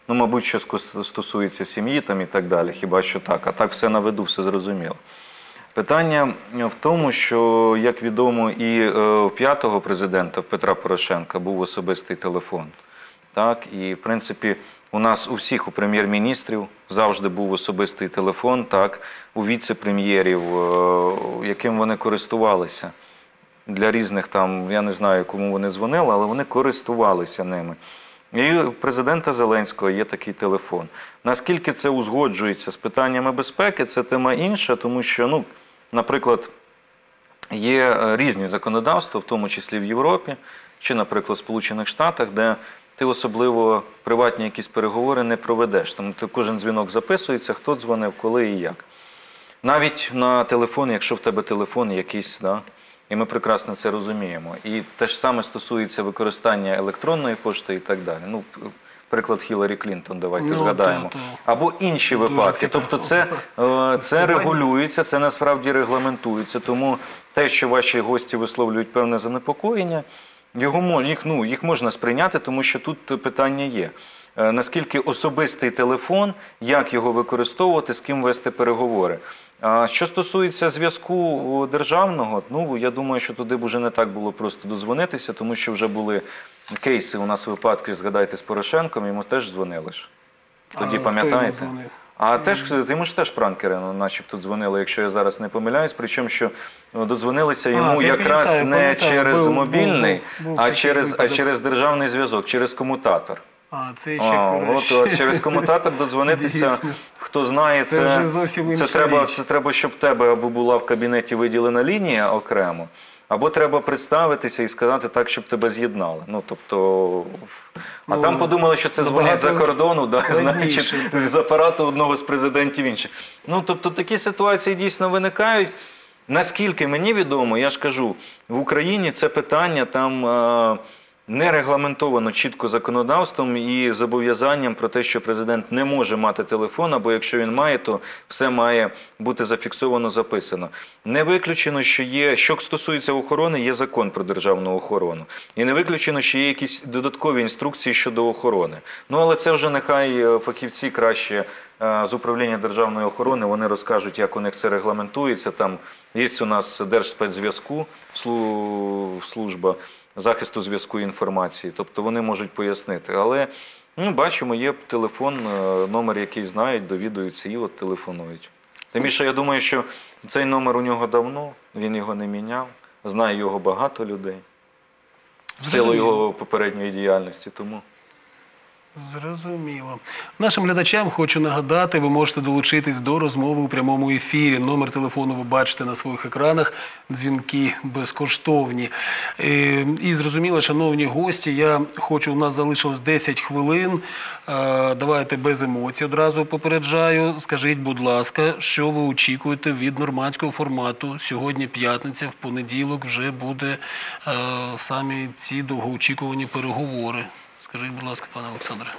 Ну, мабуть, що стосується сім'ї там і так далі, хіба що так. А так все на виду, все зрозуміло. Питання в тому, що, як відомо, і в п'ятого президента, в Петра Порошенка, був особистий телефон. Так? І, в принципі, у нас у всіх, у прем'єр-міністрів, завжди був особистий телефон, так? У віце-прем'єрів, яким вони користувалися. Для різних там, я не знаю, кому вони дзвонили, але вони користувалися ними. І у президента Зеленського є такий телефон. Наскільки це узгоджується з питаннями безпеки, це тема інша, тому що, ну, наприклад, є різні законодавства, в тому числі в Європі, чи, наприклад, в Сполучених Штатах, де ти особливо приватні якісь переговори не проведеш. Тому кожен дзвінок записується, хто дзвонив, коли і як. Навіть на телефон, якщо в тебе телефон якийсь, да, і ми прекрасно це розуміємо. І те ж саме стосується використання електронної пошти і так далі. Ну, приклад Хіларі Клінтон, давайте ну, згадаємо. То, то. Або інші Дуже випадки. Цікаво. Тобто це, це регулюється, це насправді регламентується. Тому те, що ваші гості висловлюють певне занепокоєння, його, їх, ну, їх можна сприйняти, тому що тут питання є. Наскільки особистий телефон, як його використовувати, з ким вести переговори. А що стосується зв'язку державного, ну, я думаю, що туди б вже не так було просто дозвонитися, тому що вже були кейси у нас випадки, згадайте, з Порошенком, йому теж дзвонили ж. Тоді, пам'ятаєте? А теж, йому ж теж пранкери начебто дзвонили, якщо я зараз не помиляюсь, причому, що додзвонилися йому а, якраз пам'ятаю, не пам'ятаю. через був, мобільний, був, був, а, через, а через державний зв'язок, через комутатор. А, це ще а, от, от, через комутатор додзвонитися, хто знає, це, це, це, треба, це треба, щоб в тебе або була в кабінеті виділена лінія окремо, або треба представитися і сказати так, щоб тебе з'єднали. Ну, тобто, а ну, там подумали, що це дзвонять за кордону, да, знаючи з апарату одного з президентів інших. Ну, тобто, такі ситуації дійсно виникають. Наскільки мені відомо, я ж кажу, в Україні це питання там не регламентовано чітко законодавством і зобов'язанням про те, що президент не може мати телефон, або якщо він має, то все має бути зафіксовано, записано. Не виключено, що є, що стосується охорони, є закон про державну охорону. І не виключено, що є якісь додаткові інструкції щодо охорони. Ну, але це вже нехай фахівці краще з управління державної охорони, вони розкажуть, як у них це регламентується. Там є у нас Держспецзв'язку, служба захисту зв'язку і інформації. Тобто вони можуть пояснити. Але, ну, бачимо, є телефон, номер, який знають, довідуються і от телефонують. Тим більше, я думаю, що цей номер у нього давно, він його не міняв, знає його багато людей. В силу його попередньої діяльності, тому... Зрозуміло. Нашим глядачам хочу нагадати, ви можете долучитись до розмови у прямому ефірі. Номер телефону ви бачите на своїх екранах, дзвінки безкоштовні. І зрозуміло, шановні гості, я хочу, у нас залишилось десять хвилин, давайте без емоцій одразу попереджаю. Скажіть, будь ласка, що ви очікуєте від нормандського формату? Сьогодні п'ятниця, в понеділок вже буде самі ці довгоочікувані переговори. Скажите, будь ласка, пане Олександре.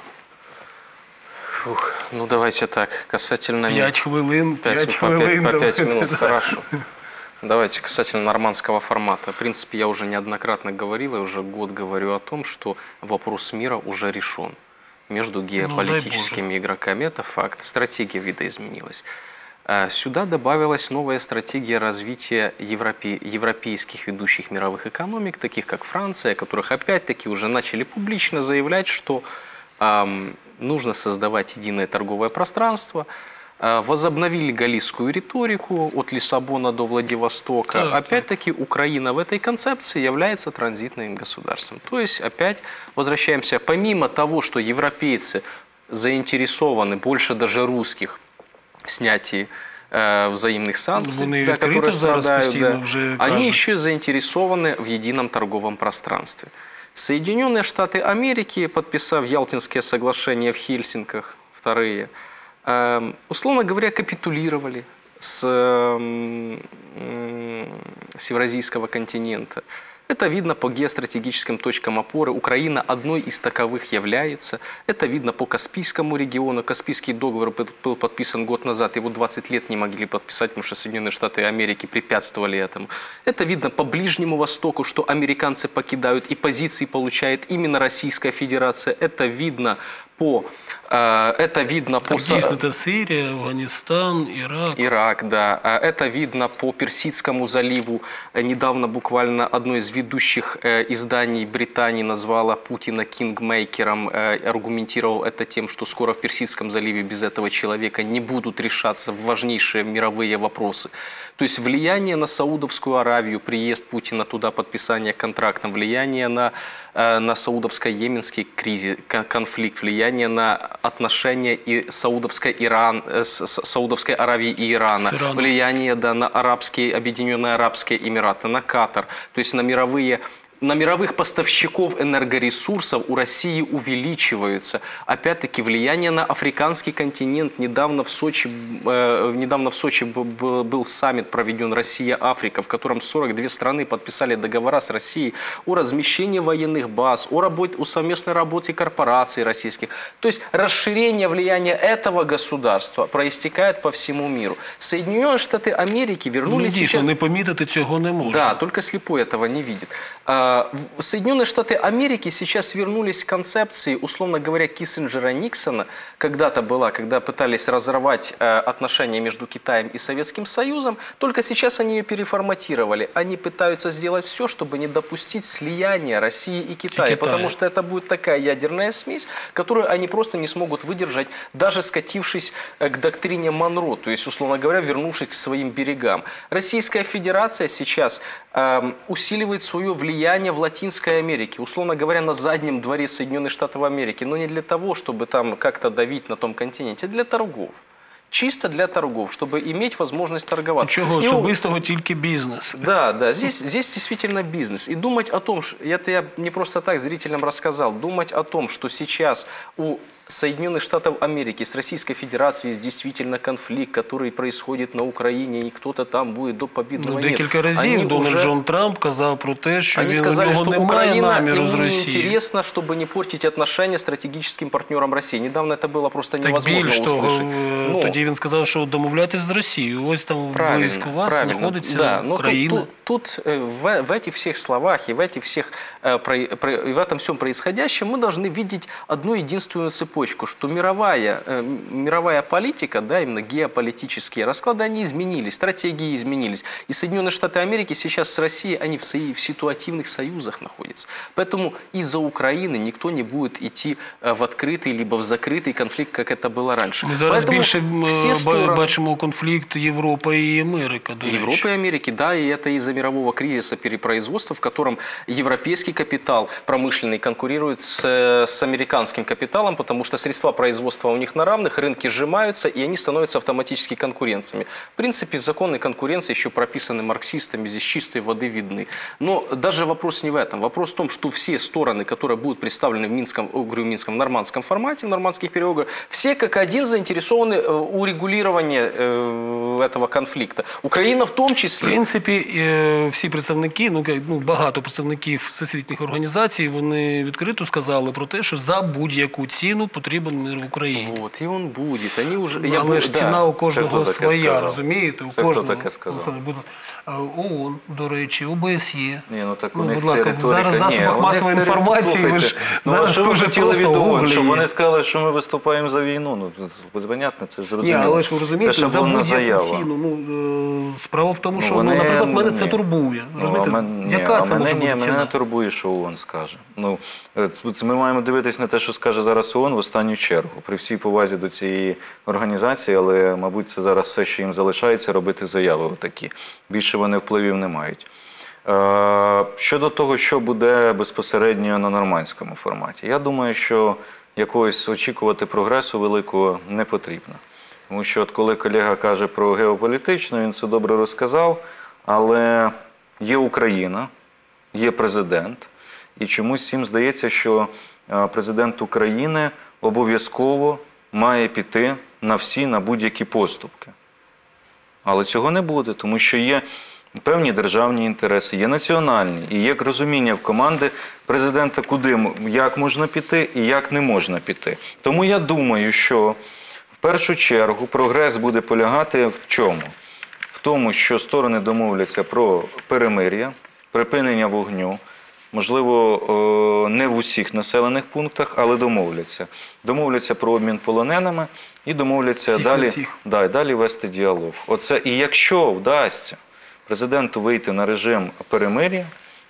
Фух, ну, давайте так, касательно... Пять хвилин, пять хвилин. По пять минут, хорошо. Давайте касательно нормандского формата. В принципе, я уже неоднократно говорил, я уже год говорю о том, что вопрос мира уже решен между геополитическими игроками. Это факт. Стратегия видоизменилась. Сюда добавилась новая стратегия развития европе... европейских ведущих мировых экономик, таких как Франция, которых опять-таки уже начали публично заявлять, что эм, нужно создавать единое торговое пространство, э, возобновили галлийскую риторику от Лиссабона до Владивостока. Да, опять-таки Украина в этой концепции является транзитным государством. То есть опять возвращаемся, помимо того, что европейцы заинтересованы, больше даже русских, в снятии э, взаимных санкций, да, которые страдают, да, они еще заинтересованы в едином торговом пространстве. Соединенные Штаты Америки, подписав Ялтинские соглашения в Хельсинках, вторые, э, условно говоря, капитулировали с, э, с Евразийского континента. Это видно по геостратегическим точкам опоры. Украина одной из таковых является. Это видно по Каспийскому региону. Каспийский договор был подписан год назад. Его двадцать лет не могли подписать, потому что Соединенные Штаты Америки препятствовали этому. Это видно по Ближнему Востоку, что американцы покидают и позиции получает именно Российская Федерация. Это видно по... Это видно по... Действительно, это Сирия, Афганистан, Ирак. Ирак, да. Это видно по Персидскому заливу. Недавно буквально одно из ведущих изданий Британии назвало Путина кингмейкером, аргументировал это тем, что скоро в Персидском заливе без этого человека не будут решаться важнейшие мировые вопросы. То есть влияние на Саудовскую Аравию, приезд Путина туда, подписание контракта, влияние на, на саудовско-йеменский кризис, конфликт, влияние на отношения и Саудовской-Иран, Саудовской Аравии и Ирана, влияние, да, на арабские, Объединенные Арабские Эмираты, на Катар, то есть на мировые... На мировых поставщиков энергоресурсов у России увеличиваются. Опять-таки влияние на африканский континент. Недавно в Сочи, э, недавно в Сочи был саммит проведен Россия-Африка, в котором сорок две страны подписали договора с Россией о размещении военных баз, о, работе, о совместной работе корпораций российских. То есть расширение влияния этого государства проистекает по всему миру. Соединенные Штаты Америки вернулись... Ну, сейчас... не помітити цього не можно. Да, только слепой этого не видит. Соединенные Штаты Америки сейчас вернулись к концепции, условно говоря, Киссинджера-Никсона. Когда-то была, когда пытались разорвать отношения между Китаем и Советским Союзом, только сейчас они ее переформатировали. Они пытаются сделать все, чтобы не допустить слияния России и Китая, и Китая. Потому что это будет такая ядерная смесь, которую они просто не смогут выдержать, даже скатившись к доктрине Монро, то есть, условно говоря, вернувшись к своим берегам. Российская Федерация сейчас э, усиливает свое влияние в Латинской Америке, условно говоря, на заднем дворе Соединенных Штатов Америки, но не для того, чтобы там как-то давить на том континенте, а для торгов. Чисто для торгов, чтобы иметь возможность торговаться. Чего особистого, только бизнес. Да, да, здесь, здесь действительно бизнес. И думать о том, это я не просто так зрителям рассказал, думать о том, что сейчас у Соединенных Штатов Америки с Российской Федерацией есть действительно конфликт, который происходит на Украине, и кто-то там будет до победного. Ну, декілька разів Дональд уже... Джон Трамп казав про те, що Они він сказали, у нього что немає Украина наміру з ему Росією. неинтересно, чтобы не портить отношения с стратегическим партнером России. Недавно это было просто невозможно так більш того, услышать. Но... тоді він сказав, що домовлятись з Росією. Ось там близько вас правильно. знаходиться да, Украина. Тут, тут, тут в, в этих всех словах и в, этих всех, в этом всем происходящем мы должны видеть одну единственную цепочку, что мировая Мировая, мировая политика, да, именно геополитические расклады, они изменились, стратегии изменились. И Соединенные Штаты Америки сейчас с Россией, они в, со, в ситуативных союзах находятся. Поэтому из-за Украины никто не будет идти в открытый, либо в закрытый конфликт, как это было раньше. Мы зараз Поэтому більше стороны... бачимо конфликт Европы и Америки. Европы и Америки, да, и это из-за мирового кризиса перепроизводства, в котором европейский капитал промышленный конкурирует с, с американским капиталом, потому что средства производства у них на равных, рынки сжимаются, и они становятся автоматически конкурентами. В принципе, законы конкуренции еще прописаны марксистами, здесь чистой воды видны. Но даже вопрос не в этом. Вопрос в том, что все стороны, которые будут представлены в Минском, говорю, в Минском, в нормандском формате, в нормандских переговорах, все как один заинтересованы в урегулировании этого конфликта. Украина в тому числі. В принципі, всі представники, ну, ну багато представників всесвітніх організацій, вони відкрито сказали про те, що за будь-яку ціну потрібен мир в Україні. Вот, и он будет. Они уже... Ну, але ж ціна у кожного своя, сказав? розумієте? У Це кожного. хто таке сказав? ООН, до речі, О Б С Є. Ні, ну так у Ну, них будь це ласка, риторика. зараз в засобах Ні, масової це інформації, ви ж слухайте, ну, зараз що ви дуже хотіли просто від ООН, гуглі. щоб вони сказали, що ми виступаємо за війну. Ну, зрозуміло, це ж зрозуміло. Ні, але ж ви розумієте, це за будь-яку заява. ціну. Ну, справа в тому, Ну, що, вони, ну, наприклад, мене ні. це турбує. Розумієте, Ну, а мен, яка ні, це а може мене, бути ні, ціна? мене не турбує, що ООН скаже. Ну, ми маємо дивитись на те, що скаже зараз ООН в останню чергу. При всій повазі до цієї організації, але, мабуть, це зараз все, що їм залишається, робити заяви отакі. Більше вони впливів не мають. Щодо того, що буде безпосередньо на нормандському форматі, я думаю, що якогось очікувати прогресу великого не потрібно. Тому що от коли колега каже про геополітичну, він це добре розказав, але є Україна, є президент, і чомусь всім здається, що президент України обов'язково має піти на всі, на будь-які поступки. Але цього не буде, тому що є певні державні інтереси, є національні, і є розуміння в команди президента, куди, як можна піти і як не можна піти. Тому я думаю, що в першу чергу прогрес буде полягати в чому? В тому, що сторони домовляться про перемир'я, припинення вогню, Можливо, не в усіх населених пунктах, але домовляться. Домовляться про обмін полоненими і домовляться всіх далі, всіх. Да, і далі вести діалог. Оце, і якщо вдасться президенту вийти на режим перемир'я,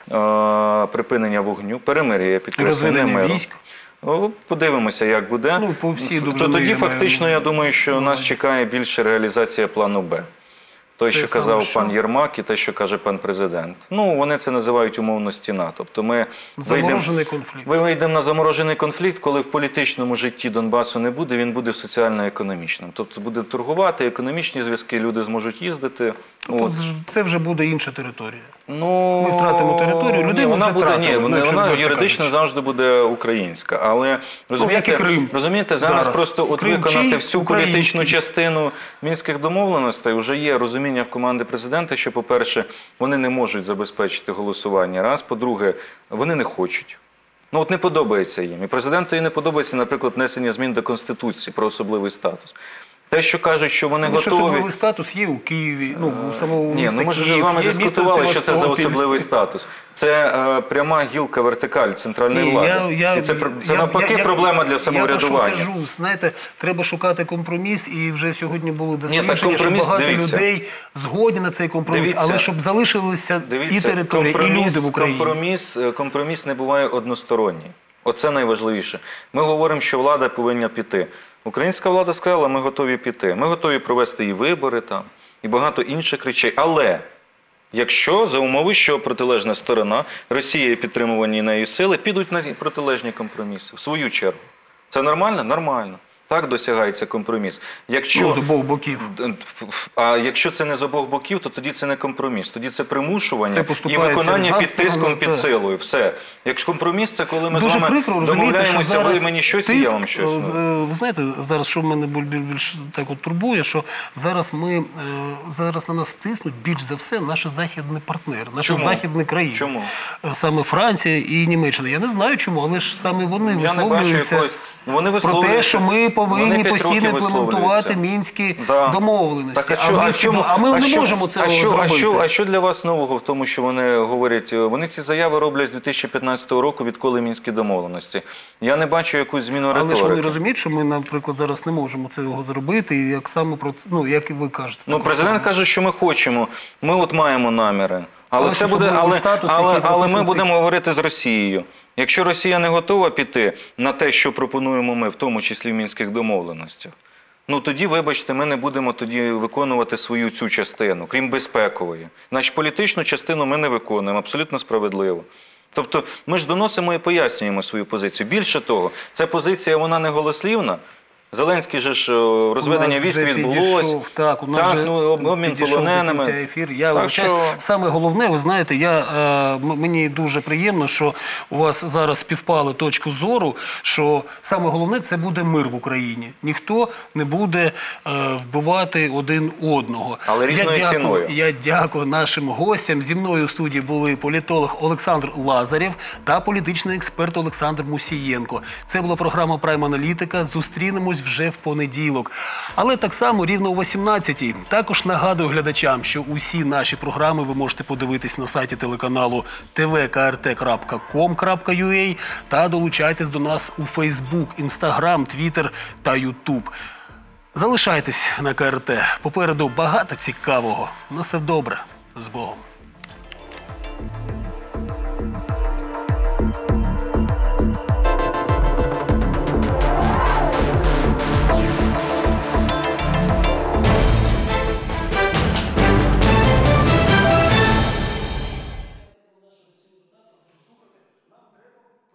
припинення вогню, перемир'я, я підкреслюю, не миру. Військ. Подивимося, як буде. Ну, по всій То тоді фактично, я думаю, що нас чекає більше реалізація плану Б. Той, Це що казав що? пан Єрмак, і те, що каже пан президент. Ну, вони це називають умовно стіна. Тобто ми Заморожений вийдемо, конфлікт. ми вийдемо на заморожений конфлікт, коли в політичному житті Донбасу не буде, він буде соціально-економічним. Тобто буде торгувати, економічні зв'язки, люди зможуть їздити. От. Це вже буде інша територія. Ну, ми втратимо територію, людей ні, ми вона вже буде, втратимо. ні, вона, вона юридично кажучи. завжди буде українська. Але розумієте, ну, Крим. розумієте зараз, зараз просто от Крим виконати чий? всю політичну частину мінських домовленостей, вже є розуміння в команди президента, що, по-перше, вони не можуть забезпечити голосування. Раз, по-друге, вони не хочуть. Ну от не подобається їм. І президенту і не подобається, наприклад, внесення змін до Конституції про особливий статус. Те, що кажуть, що вони ну, готові... Особливий статус є у Києві, ну, у самого Ні, міста ну ми ж Київ, з вами дискутували, що це за Севастополь. особливий статус. Це е, пряма гілка, вертикаль центральної Ні, влади. я, я, і це, це я, навпаки я, проблема для самоврядування. Я про що кажу, знаєте, треба шукати компроміс, і вже сьогодні були дослідження, Ні, що багато дивіться. людей згодні на цей компроміс, Дивіться. але щоб залишилися Дивіться, і території, і люди в Україні. Компроміс, компроміс не буває односторонній. Оце найважливіше. Ми говоримо, що влада повинна піти. Українська влада сказала, ми готові піти. Ми готові провести і вибори там, і багато інших речей. Але якщо за умови, що протилежна сторона, Росія і підтримувані нею сили, підуть на протилежні компроміси, в свою чергу. Це нормально? Нормально. Так досягається компроміс. Якщо, ну, з обох боків. А якщо це не з обох боків, то тоді це не компроміс. Тоді це примушування це і виконання під тиском, сторона, під силою. Все. Якщо компроміс, це коли ми дуже з вами прикро, домовляємося, ви мені щось, і я вам щось. Ну. Ви знаєте, зараз, що мене більш так от турбує, що зараз ми, зараз на нас тиснуть більш за все наші західні партнери, наші чому? західні країни. Чому? Саме Франція і Німеччина. Я не знаю чому, але ж саме вони я висловлюються якогось... вони про те, що ми повинні постійно імплементувати мінські да. домовленості. Так, а, що, а, що, а ми а не що, можемо це а що, зробити. А що, а що для вас нового в тому, що вони говорять? Вони ці заяви роблять з дві тисячі п'ятнадцятого року, відколи мінські домовленості. Я не бачу якусь зміну риторики. Але ж вони розуміють, що ми, наприклад, зараз не можемо цього зробити, і як саме про це, ну, як і ви кажете. Ну, президент саме. каже, що ми хочемо, ми от маємо наміри. Але, але, все буде, але, статус, але, але ми будемо говорити з Росією. Якщо Росія не готова піти на те, що пропонуємо ми, в тому числі в мінських домовленостях, ну тоді, вибачте, ми не будемо тоді виконувати свою цю частину, крім безпекової. Значить, політичну частину ми не виконуємо, абсолютно справедливо. Тобто ми ж доносимо і пояснюємо свою позицію. Більше того, ця позиція, вона не голослівна. Зеленський же ж розведення військ відбулося. Так, у нас так, же ну, обмін полоненими. Ефір. Я так, час, що... Саме головне, ви знаєте, я, е, мені дуже приємно, що у вас зараз співпали точку зору, що саме головне – це буде мир в Україні. Ніхто не буде е, вбивати один одного. Але різною я ціною. Дякую, я дякую нашим гостям. Зі мною у студії були політолог Олександр Лазарєв та політичний експерт Олександр Мусієнко. Це була програма «Прайм Аналітика». Зустрінемось вже в понеділок. Але так само рівно о вісімнадцятій. Також нагадую глядачам, що усі наші програми ви можете подивитись на сайті телеканалу те ве ка ер те крапка ком крапка ю а та долучайтесь до нас у Фейсбук, Інстаграм, Твіттер та Ютуб. Залишайтесь на ка ер те. Попереду багато цікавого. На все добре. З Богом.